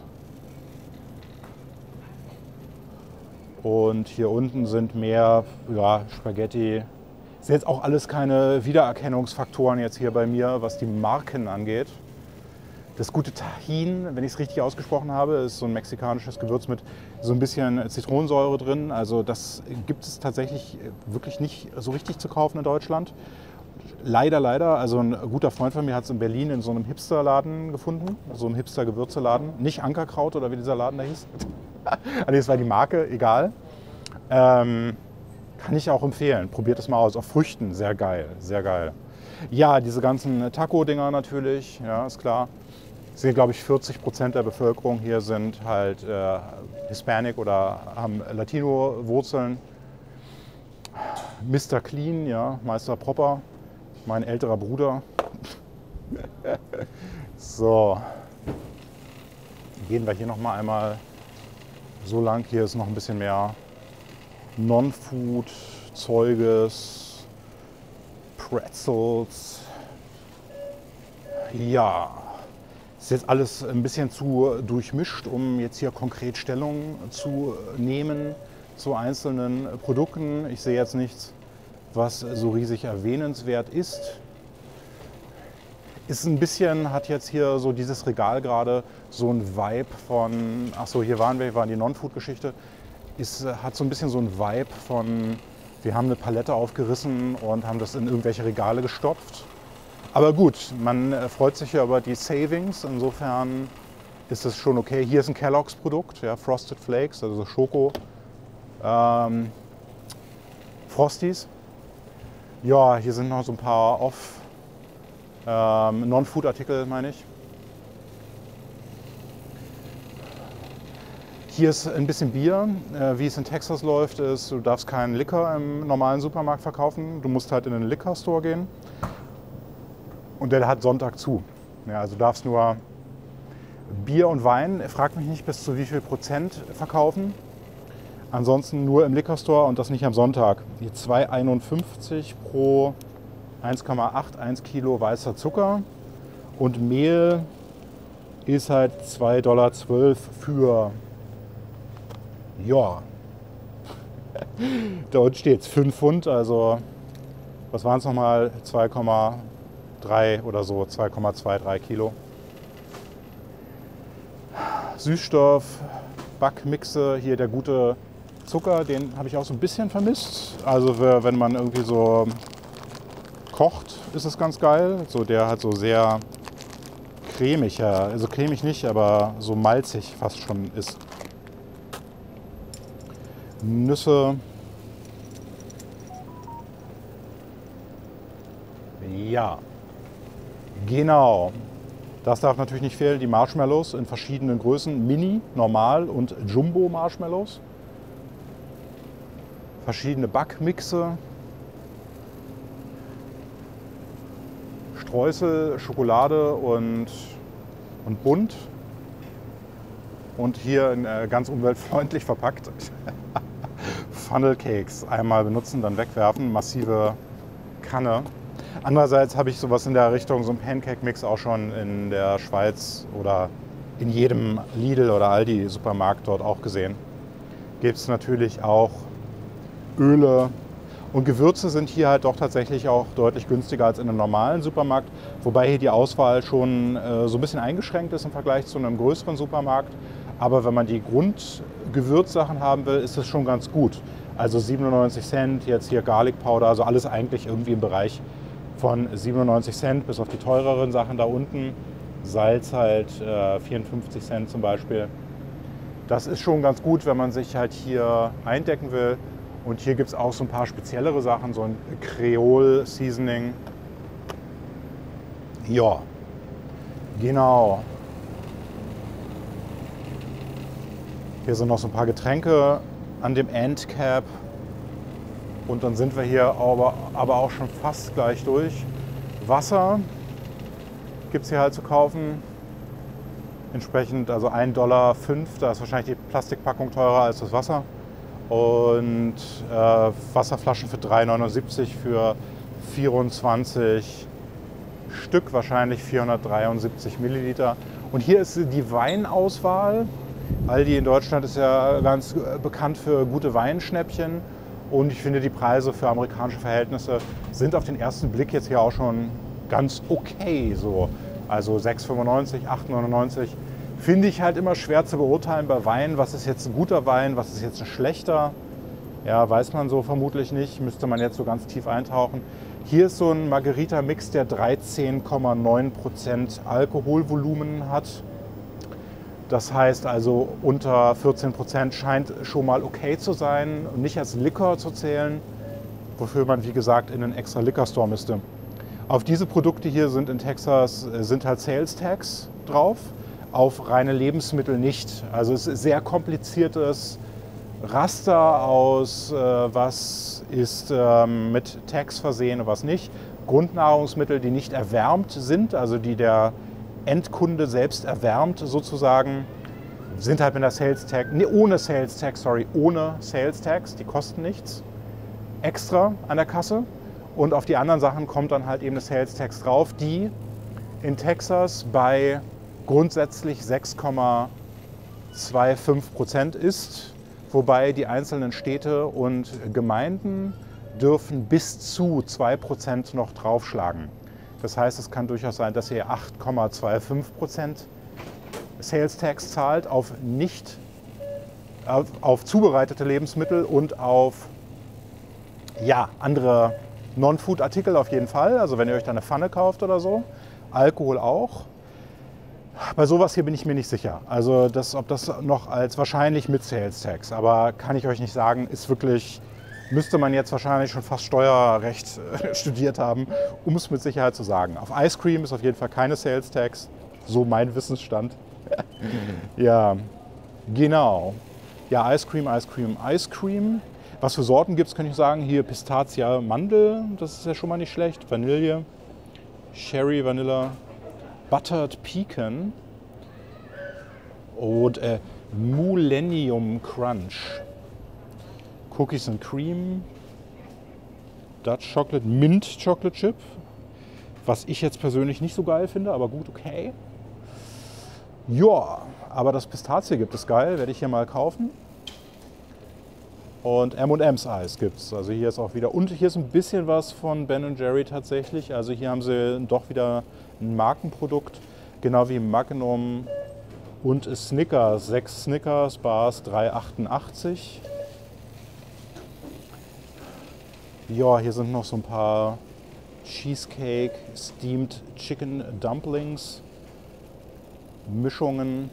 Und hier unten sind mehr Spaghetti. Sind jetzt auch alles keine Wiedererkennungsfaktoren jetzt hier bei mir, was die Marken angeht. Das gute Tahin, wenn ich es richtig ausgesprochen habe, ist so ein mexikanisches Gewürz mit so ein bisschen Zitronensäure drin. Also das gibt es tatsächlich wirklich nicht so richtig zu kaufen in Deutschland. Leider, leider. Also ein guter Freund von mir hat es in Berlin in so einem Hipsterladen gefunden, so einem Hipster-Gewürzeladen. Nicht Ankerkraut oder wie dieser Laden da hieß. Also das war die Marke, egal. Kann ich auch empfehlen. Probiert es mal aus. Auf Früchten, sehr geil, sehr geil. Ja, diese ganzen Taco-Dinger natürlich, ja, ist klar. Sind, glaube ich, 40% der Bevölkerung hier sind halt Hispanic oder haben Latino-Wurzeln. Mr. Clean, ja, Meister Proper, mein älterer Bruder. So, gehen wir hier noch mal einmal so lang. Hier ist noch ein bisschen mehr Non-Food-Zeuges, Pretzels. Ja, ist jetzt alles ein bisschen zu durchmischt, um jetzt hier konkret Stellung zu nehmen zu einzelnen Produkten. Ich sehe jetzt nichts, was so riesig erwähnenswert ist. Ist ein bisschen, hat jetzt hier so dieses Regal gerade so ein Vibe von, ach so, hier waren die Non-Food-Geschichte. Hat so ein bisschen so ein Vibe von, wir haben eine Palette aufgerissen und haben das in irgendwelche Regale gestopft. Aber gut, man freut sich ja über die Savings, insofern ist es schon okay. Hier ist ein Kellogg's Produkt, ja, Frosted Flakes, also Schoko. Frosties. Ja, hier sind noch so ein paar Non-Food-Artikel, meine ich. Hier ist ein bisschen Bier. Wie es in Texas läuft, ist, du darfst keinen Liquor im normalen Supermarkt verkaufen. Du musst halt in den Liquor Store gehen. Und der hat Sonntag zu. Ja, also du darfst nur Bier und Wein, frag mich nicht, bis zu wie viel Prozent verkaufen. Ansonsten nur im Liquor Store und das nicht am Sonntag. Hier 2,51 pro 1,81 Kilo weißer Zucker. Und Mehl ist halt 2,12 Dollar für, ja, da unten steht es 5 Pfund, also was waren es nochmal, 2,3 oder so, 2,23 Kilo. Süßstoff, Backmixe. Hier der gute Zucker, den habe ich auch so ein bisschen vermisst. Also wenn man irgendwie so kocht, ist es ganz geil. So, der hat so sehr cremig, ja. Also cremig nicht, aber so malzig fast schon ist. Nüsse. Ja, genau. Das darf natürlich nicht fehlen, die Marshmallows in verschiedenen Größen. Mini, Normal und Jumbo Marshmallows. Verschiedene Backmixe. Streusel, Schokolade und bunt. Und hier ganz umweltfreundlich verpackt. Funnel Cakes. Einmal benutzen, dann wegwerfen. Massive Kanne. Andererseits habe ich sowas in der Richtung, so ein Pancake-Mix auch schon in der Schweiz oder in jedem Lidl oder Aldi Supermarkt dort auch gesehen. Gibt es natürlich auch Öle und Gewürze sind hier halt doch tatsächlich auch deutlich günstiger als in einem normalen Supermarkt, wobei hier die Auswahl schon so ein bisschen eingeschränkt ist im Vergleich zu einem größeren Supermarkt. Aber wenn man die Grundgewürzsachen haben will, ist es schon ganz gut. Also 97 Cent, jetzt hier Garlic Powder, also alles eigentlich irgendwie im Bereich von 97 Cent bis auf die teureren Sachen da unten. Salz halt 54 Cent zum Beispiel. Das ist schon ganz gut, wenn man sich halt hier eindecken will. Und hier gibt es auch so ein paar speziellere Sachen, so ein Creole Seasoning. Ja, genau. Hier sind noch so ein paar Getränke an dem Endcap. Und dann sind wir hier aber auch schon fast gleich durch. Wasser gibt es hier halt zu kaufen. Entsprechend also $1,05 $5, da ist wahrscheinlich die Plastikpackung teurer als das Wasser. Und Wasserflaschen für $3,79 für 24 Stück, wahrscheinlich 473 Milliliter. Und hier ist die Weinauswahl. Aldi in Deutschland ist ja ganz bekannt für gute Weinschnäppchen. Und ich finde, die Preise für amerikanische Verhältnisse sind auf den ersten Blick jetzt hier auch schon ganz okay. So. Also 6,95, 8,99. Finde ich halt immer schwer zu beurteilen bei Wein, was ist jetzt ein guter Wein, was ist jetzt ein schlechter. Ja, weiß man so vermutlich nicht, müsste man jetzt so ganz tief eintauchen. Hier ist so ein Margarita-Mix, der 13,9% Alkoholvolumen hat. Das heißt also unter 14% scheint schon mal okay zu sein und nicht als Liquor zu zählen, wofür man wie gesagt in einen extra Liquor Store müsste. Auf diese Produkte hier sind in Texas sind halt Sales Tax drauf, auf reine Lebensmittel nicht. Also es ist sehr kompliziertes Raster aus, was ist mit Tax versehen und was nicht. Grundnahrungsmittel, die nicht erwärmt sind, also die der Endkunde selbst erwärmt sozusagen, sind halt mit der Sales Tax, nee, ohne Sales Tax, die kosten nichts extra an der Kasse. Und auf die anderen Sachen kommt dann halt eben eine Sales Tax drauf, die in Texas bei grundsätzlich 6,25% ist, wobei die einzelnen Städte und Gemeinden dürfen bis zu 2% noch draufschlagen. Das heißt, es kann durchaus sein, dass ihr 8,25% Sales Tax zahlt auf auf zubereitete Lebensmittel und auf andere Non-Food-Artikel auf jeden Fall. Also wenn ihr euch da eine Pfanne kauft oder so. Alkohol auch. Bei sowas hier bin ich mir nicht sicher. Also ob das noch als wahrscheinlich mit Sales Tax, aber kann ich euch nicht sagen, ist wirklich, müsste man jetzt wahrscheinlich schon fast Steuerrecht studiert haben, um es mit Sicherheit zu sagen. Auf Ice Cream ist auf jeden Fall keine Sales Tax, so mein Wissensstand. Ja, genau. Ja, Ice Cream. Was für Sorten gibt es, kann ich sagen. Hier Pistazie, Mandel, das ist ja schon mal nicht schlecht. Vanille, Sherry, Vanilla, Buttered Pecan und Millennium Crunch. Cookies and Cream, Dutch Chocolate, Mint Chocolate Chip, was ich jetzt persönlich nicht so geil finde, aber gut, okay. Ja, aber das Pistazie gibt es geil, werde ich hier mal kaufen. Und M&M's Eis gibt es, also hier ist auch wieder, und hier ist ein bisschen was von Ben & Jerry tatsächlich, also hier haben sie doch wieder ein Markenprodukt, genau wie Magnum Und Snickers, 6 Snickers, Bars 3,88. Ja, hier sind noch so ein paar Cheesecake, Steamed Chicken Dumplings, Mischungen.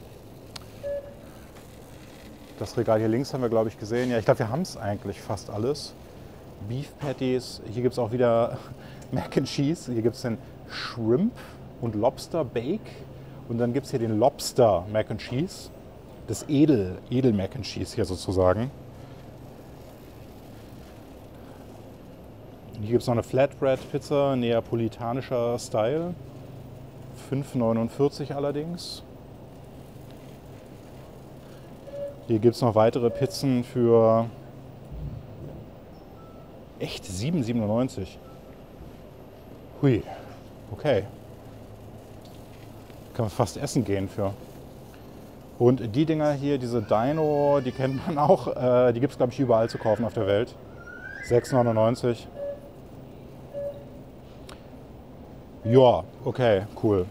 Das Regal hier links haben wir, glaube ich, gesehen. Ja, ich glaube, wir haben es eigentlich fast alles. Beef Patties, hier gibt es auch wieder Mac and Cheese. Hier gibt es den Shrimp und Lobster Bake. Und dann gibt es hier den Lobster Mac and Cheese. Das Edel Mac and Cheese hier sozusagen. Hier gibt es noch eine Flatbread-Pizza, neapolitanischer Style. 5,49 allerdings. Hier gibt es noch weitere Pizzen für echt 7,97. Hui, okay. Kann man fast essen gehen für. Und die Dinger hier, diese Dino, die kennt man auch. Die gibt es, glaube ich, überall zu kaufen auf der Welt. 6,99. Ja, okay, cool.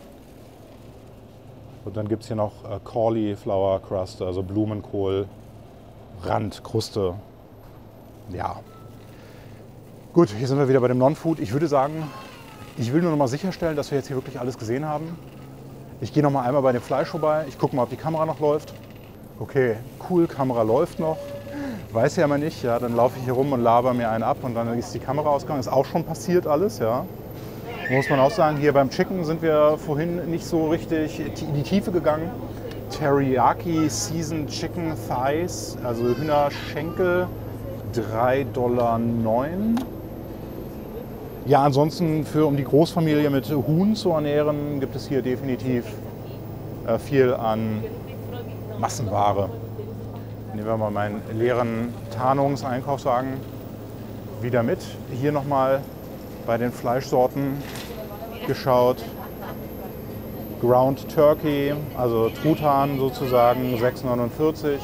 Und dann gibt es hier noch Cauliflower Crust, also Blumenkohl, Rand, Kruste. Ja. Gut, hier sind wir wieder bei dem Non-Food. Ich würde sagen, ich will nur noch mal sicherstellen, dass wir jetzt hier wirklich alles gesehen haben. Ich gehe noch mal einmal bei dem Fleisch vorbei. Ich gucke mal, ob die Kamera noch läuft. Okay, cool, Kamera läuft noch. Weiß ja immer nicht, ja, dann laufe ich hier rum und laber mir einen ab und dann ist die Kamera ausgegangen. Ist auch schon passiert alles, ja. Muss man auch sagen, hier beim Chicken sind wir vorhin nicht so richtig in die Tiefe gegangen. Teriyaki Seasoned Chicken Thighs, also Hühnerschenkel, 3,09 $. Ja, ansonsten um die Großfamilie mit Huhn zu ernähren, gibt es hier definitiv viel an Massenware. Nehmen wir mal meinen leeren Tarnungseinkaufswagen wieder mit. Hier nochmal bei den Fleischsorten geschaut. Ground Turkey, also Truthahn sozusagen, 6,49 $.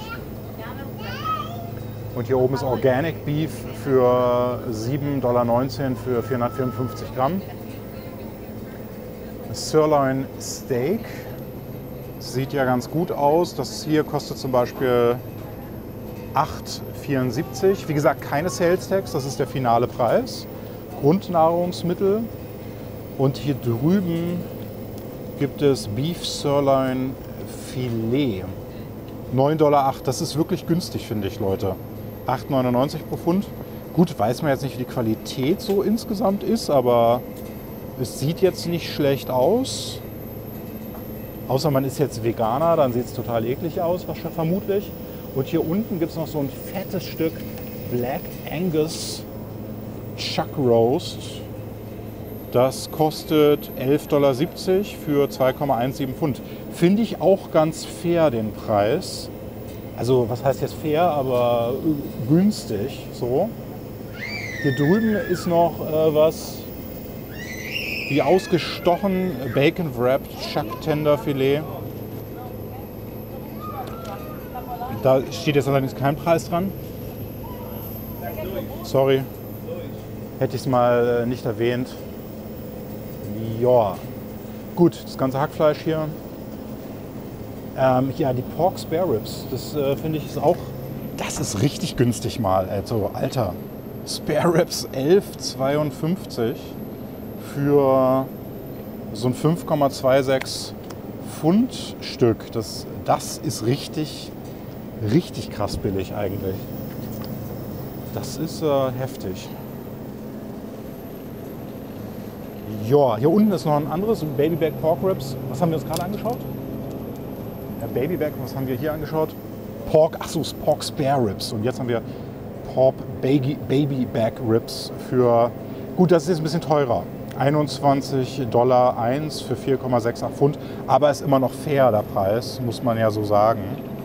Und hier oben ist Organic Beef für 7,19 $ für 454 Gramm. Sirloin Steak. Sieht ja ganz gut aus. Das hier kostet zum Beispiel 8,74 $. Wie gesagt, keine Sales Tax, das ist der finale Preis. Grundnahrungsmittel. Und hier drüben gibt es Beef Sirloin Filet. 9,08 $. Das ist wirklich günstig, finde ich, Leute. 8,99 € pro Pfund. Gut, weiß man jetzt nicht, wie die Qualität so insgesamt ist, aber es sieht jetzt nicht schlecht aus. Außer man ist jetzt Veganer, dann sieht es total eklig aus, vermutlich. Und hier unten gibt es noch so ein fettes Stück Black Angus Chuck Roast. Das kostet 11,70 $ für 2,17 Pfund. Finde ich auch ganz fair, den Preis. Also, was heißt jetzt fair, aber günstig. So. Hier drüben ist noch was wie ausgestochen Bacon Wrapped Chuck Tender Filet. Da steht jetzt allerdings kein Preis dran. Sorry, hätte ich es mal nicht erwähnt. Ja, gut, das ganze Hackfleisch hier. Ja, die Pork Spare Ribs, das finde ich ist auch, das ist richtig günstig mal. Also, Alter, Spare Ribs 11,52 € für so ein 5,26 Pfund Stück. Das ist richtig krass billig eigentlich. Das ist heftig. Ja, hier unten ist noch ein anderes, Baby Back Pork Ribs. Was haben wir uns gerade angeschaut? Baby Back, was haben wir hier angeschaut? Pork Spare Ribs. Und jetzt haben wir Pork Baby Back Ribs für, gut, das ist jetzt ein bisschen teurer. 21,01 $ für 4,68 Pfund. Aber ist immer noch fair, der Preis, muss man ja so sagen.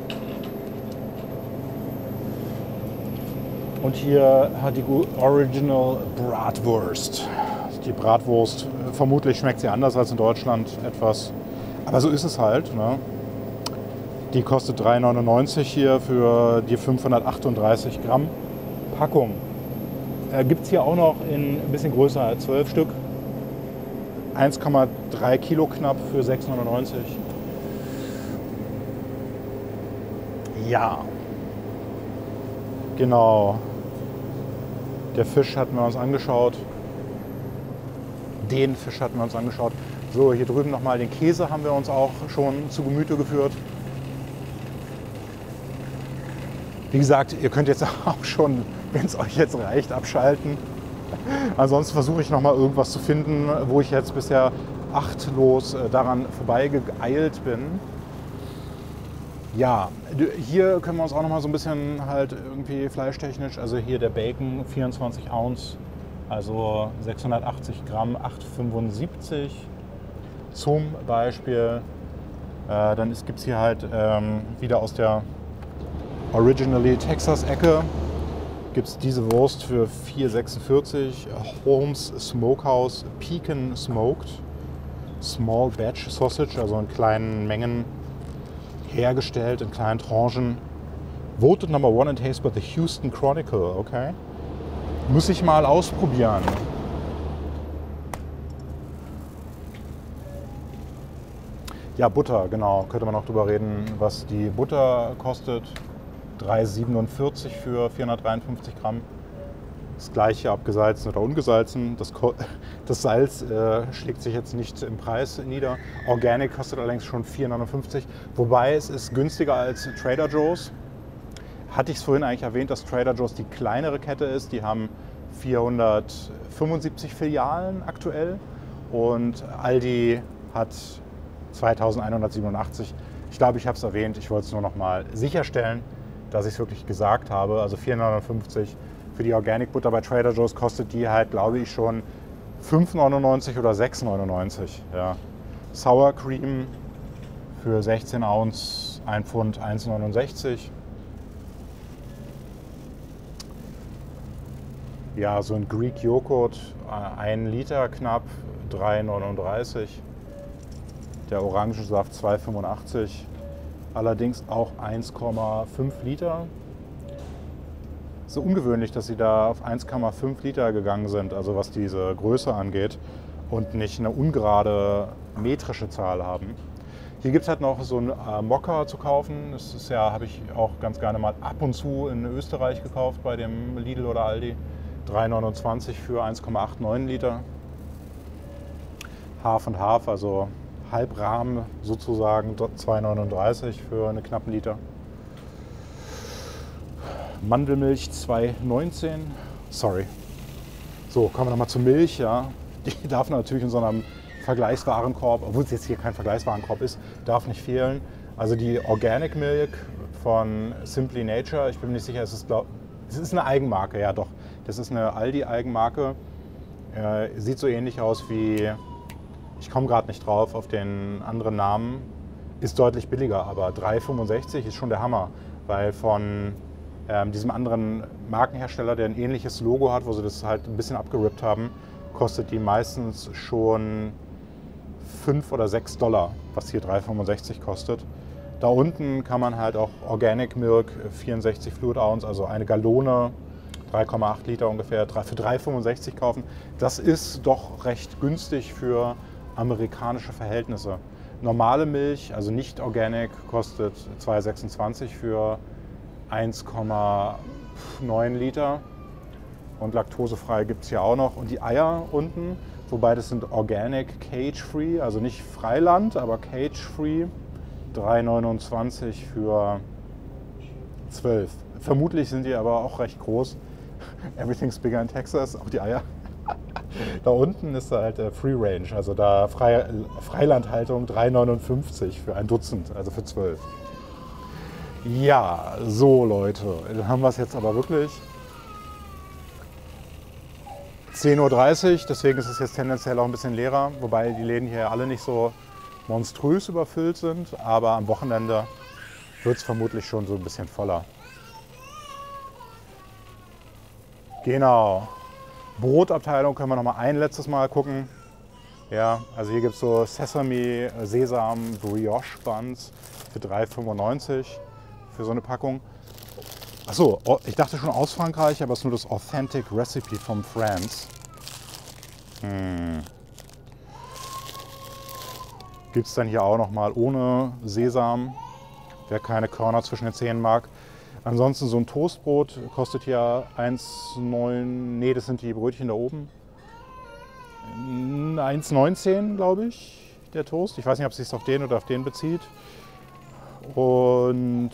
Und hier hat die Original Bratwurst. Die Bratwurst, vermutlich schmeckt sie anders als in Deutschland etwas. Aber so ist es halt. Ne? Die kostet 3,99 € hier für die 538 Gramm Packung. Gibt es hier auch noch in ein bisschen größer als 12 Stück. 1,3 Kilo knapp für 6,99 €. Ja, genau. Der Fisch hatten wir uns angeschaut. Den Fisch hatten wir uns angeschaut. So, hier drüben nochmal den Käse haben wir uns auch schon zu Gemüte geführt. Wie gesagt, ihr könnt jetzt auch schon, wenn es euch jetzt reicht, abschalten. Ansonsten versuche ich nochmal irgendwas zu finden, wo ich jetzt bisher achtlos daran vorbeigeeilt bin. Ja, hier können wir uns auch nochmal so ein bisschen halt irgendwie fleischtechnisch, also hier der Bacon, 24 Ounce, also 680 Gramm, 8,75 zum Beispiel. Dann gibt es hier halt wieder aus der Originally Texas Ecke gibt es diese Wurst für 4,46, Holmes Smokehouse Pecan Smoked, Small Batch Sausage, also in kleinen Mengen hergestellt, in kleinen Tranchen. Voted number 1 in taste by the Houston Chronicle, okay. Muss ich mal ausprobieren. Ja, Butter, genau, könnte man noch drüber reden, was die Butter kostet. 3,47 für 453 Gramm. Das gleiche abgesalzen oder ungesalzen. Das Salz schlägt sich jetzt nicht im Preis nieder. Organic kostet allerdings schon 4,59. Wobei es ist günstiger als Trader Joe's. Hatte ich es vorhin eigentlich erwähnt, dass Trader Joe's die kleinere Kette ist. Die haben 475 Filialen aktuell. Und Aldi hat 2187. Ich glaube, ich habe es erwähnt. Ich wollte es nur noch mal sicherstellen, dass ich es wirklich gesagt habe. Also 4,59 für die Organic Butter bei Trader Joe's kostet die halt, glaube ich, schon 5,99 oder 6,99. Ja. Sour Cream für 16 Ounce, 1 Pfund, 1,69. Ja, so ein Greek Joghurt, 1 Liter knapp, 3,39. Der Orangensaft 2,85. Allerdings auch 1,5 Liter. So ungewöhnlich, dass sie da auf 1,5 Liter gegangen sind, also was diese Größe angeht und nicht eine ungerade metrische Zahl haben. Hier gibt es halt noch so einen Mokka zu kaufen. Das ist ja, habe ich auch ganz gerne mal ab und zu in Österreich gekauft bei dem Lidl oder Aldi. 3,29 für 1,89 Liter. Half and Half, also Halbrahmen sozusagen, 2,39 für einen knappen Liter. Mandelmilch 2,19. Sorry. So, kommen wir nochmal zur Milch. Ja. Die darf natürlich in so einem Vergleichswarenkorb, obwohl es jetzt hier kein Vergleichswarenkorb ist, darf nicht fehlen. Also die Organic Milk von Simply Nature, ich bin mir nicht sicher, es ist eine Eigenmarke, ja doch. Das ist eine Aldi-Eigenmarke. Sieht so ähnlich aus wie, ich komme gerade nicht drauf auf den anderen Namen, ist deutlich billiger, aber 3,65 ist schon der Hammer, weil von diesem anderen Markenhersteller, der ein ähnliches Logo hat, wo sie das halt ein bisschen abgerippt haben, kostet die meistens schon 5 oder 6 Dollar, was hier 3,65 kostet. Da unten kann man halt auch Organic Milk, 64 Fluid Ounce, also eine Gallone, 3,8 Liter ungefähr, für 3,65 kaufen. Das ist doch recht günstig für amerikanische Verhältnisse. Normale Milch, also nicht Organic, kostet 2,26 für 1,9 Liter. Und laktosefrei gibt es hier auch noch. Und die Eier unten, wobei das sind Organic Cage-Free, also nicht Freiland, aber Cage-Free, 3,29 für 12. Vermutlich sind die aber auch recht groß. Everything's bigger in Texas, auch die Eier. Da unten ist halt Free Range, also da Freilandhaltung 3,59 für ein Dutzend, also für 12. Ja, so Leute, dann haben wir es jetzt aber wirklich. 10:30 Uhr, deswegen ist es jetzt tendenziell auch ein bisschen leerer, wobei die Läden hier alle nicht so monströs überfüllt sind, aber am Wochenende wird es vermutlich schon so ein bisschen voller. Genau. Brotabteilung können wir noch mal ein letztes Mal gucken. Ja, also hier gibt es so Sesame, Sesam, Brioche Buns für 3,95 für so eine Packung. Achso, ich dachte schon aus Frankreich, aber es ist nur das Authentic Recipe from France. Gibt es dann hier auch noch mal ohne Sesam wer keine Körner zwischen den Zähnen mag. Ansonsten so ein Toastbrot kostet hier 1,9, nee, das sind die Brötchen da oben. 1,19, glaube ich, der Toast. Ich weiß nicht, ob es sich auf den oder auf den bezieht. Und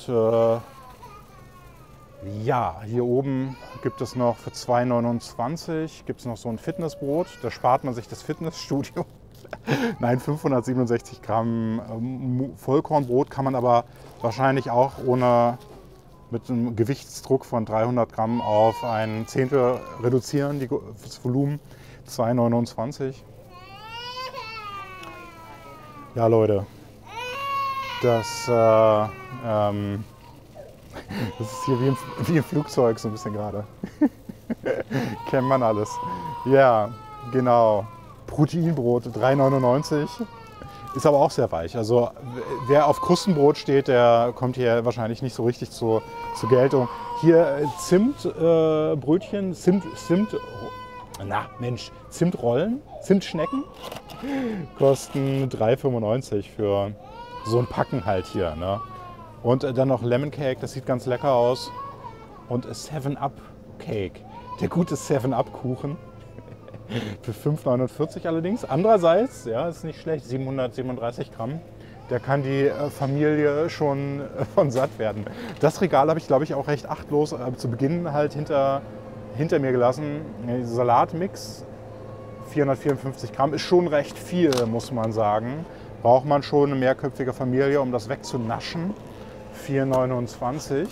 ja, hier oben gibt es noch für 2,29 gibt es noch so ein Fitnessbrot. Da spart man sich das Fitnessstudio. Nein, 567 Gramm Vollkornbrot kann man aber wahrscheinlich auch ohne mit einem Gewichtsdruck von 300 Gramm auf ein Zehntel reduzieren, das Volumen. 2,29. Ja, Leute, das ist hier wie im Flugzeug so ein bisschen gerade. Kennt man alles. Ja, genau. Proteinbrot 3,99. Ist aber auch sehr weich. Also wer auf Krustenbrot steht, der kommt hier wahrscheinlich nicht so richtig zur Geltung. Hier Zimtbrötchen, Zimtrollen, Zimtschnecken kosten 3,95 für so ein Packen halt hier. Ne? Und dann noch Lemon Cake, das sieht ganz lecker aus. Und 7-Up Cake, der gute 7-Up Kuchen. Für 5,49 allerdings. Andererseits, ja, ist nicht schlecht, 737 Gramm. Da kann die Familie schon von satt werden. Das Regal habe ich, glaube ich, auch recht achtlos zu Beginn halt hinter mir gelassen. Salatmix, 454 Gramm, ist schon recht viel, muss man sagen. Braucht man schon eine mehrköpfige Familie, um das wegzunaschen. 4,29.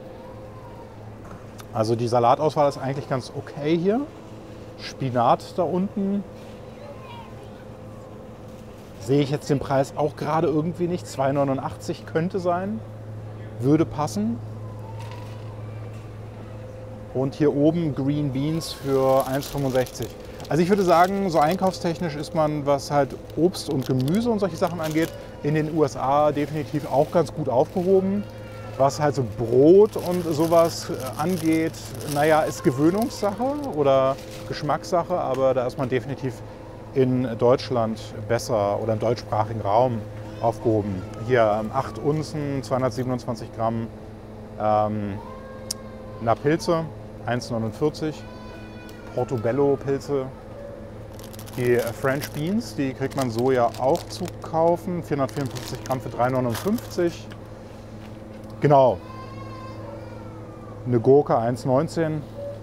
Also die Salatauswahl ist eigentlich ganz okay hier. Spinat da unten. Sehe ich jetzt den Preis auch gerade irgendwie nicht. 2,89 könnte sein. Würde passen. Und hier oben Green Beans für 1,65. Also ich würde sagen, so einkaufstechnisch ist man, was halt Obst und Gemüse und solche Sachen angeht, in den USA definitiv auch ganz gut aufgehoben. Was halt so Brot und sowas angeht, naja, ist Gewöhnungssache oder Geschmackssache, aber da ist man definitiv in Deutschland besser oder im deutschsprachigen Raum aufgehoben. Hier 8 Unzen, 227 Gramm Pilze, 1,49. Portobello-Pilze. Die French Beans, die kriegt man so ja auch zu kaufen. 454 Gramm für 3,59. Genau. Eine Gurke 1,19.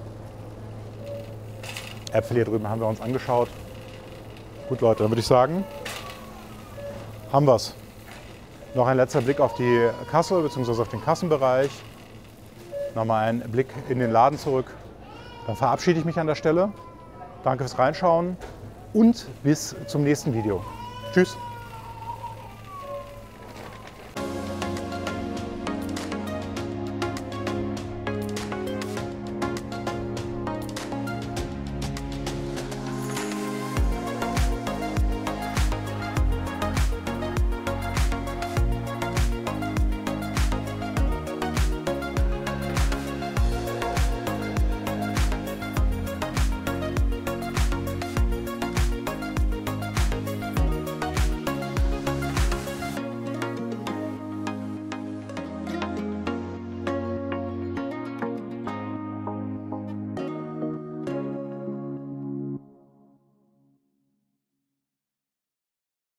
Äpfel hier drüben haben wir uns angeschaut. Gut, Leute, dann würde ich sagen, haben wir es. Noch ein letzter Blick auf die Kasse bzw. auf den Kassenbereich. Nochmal ein Blick in den Laden zurück. Dann verabschiede ich mich an der Stelle. Danke fürs Reinschauen und bis zum nächsten Video. Tschüss.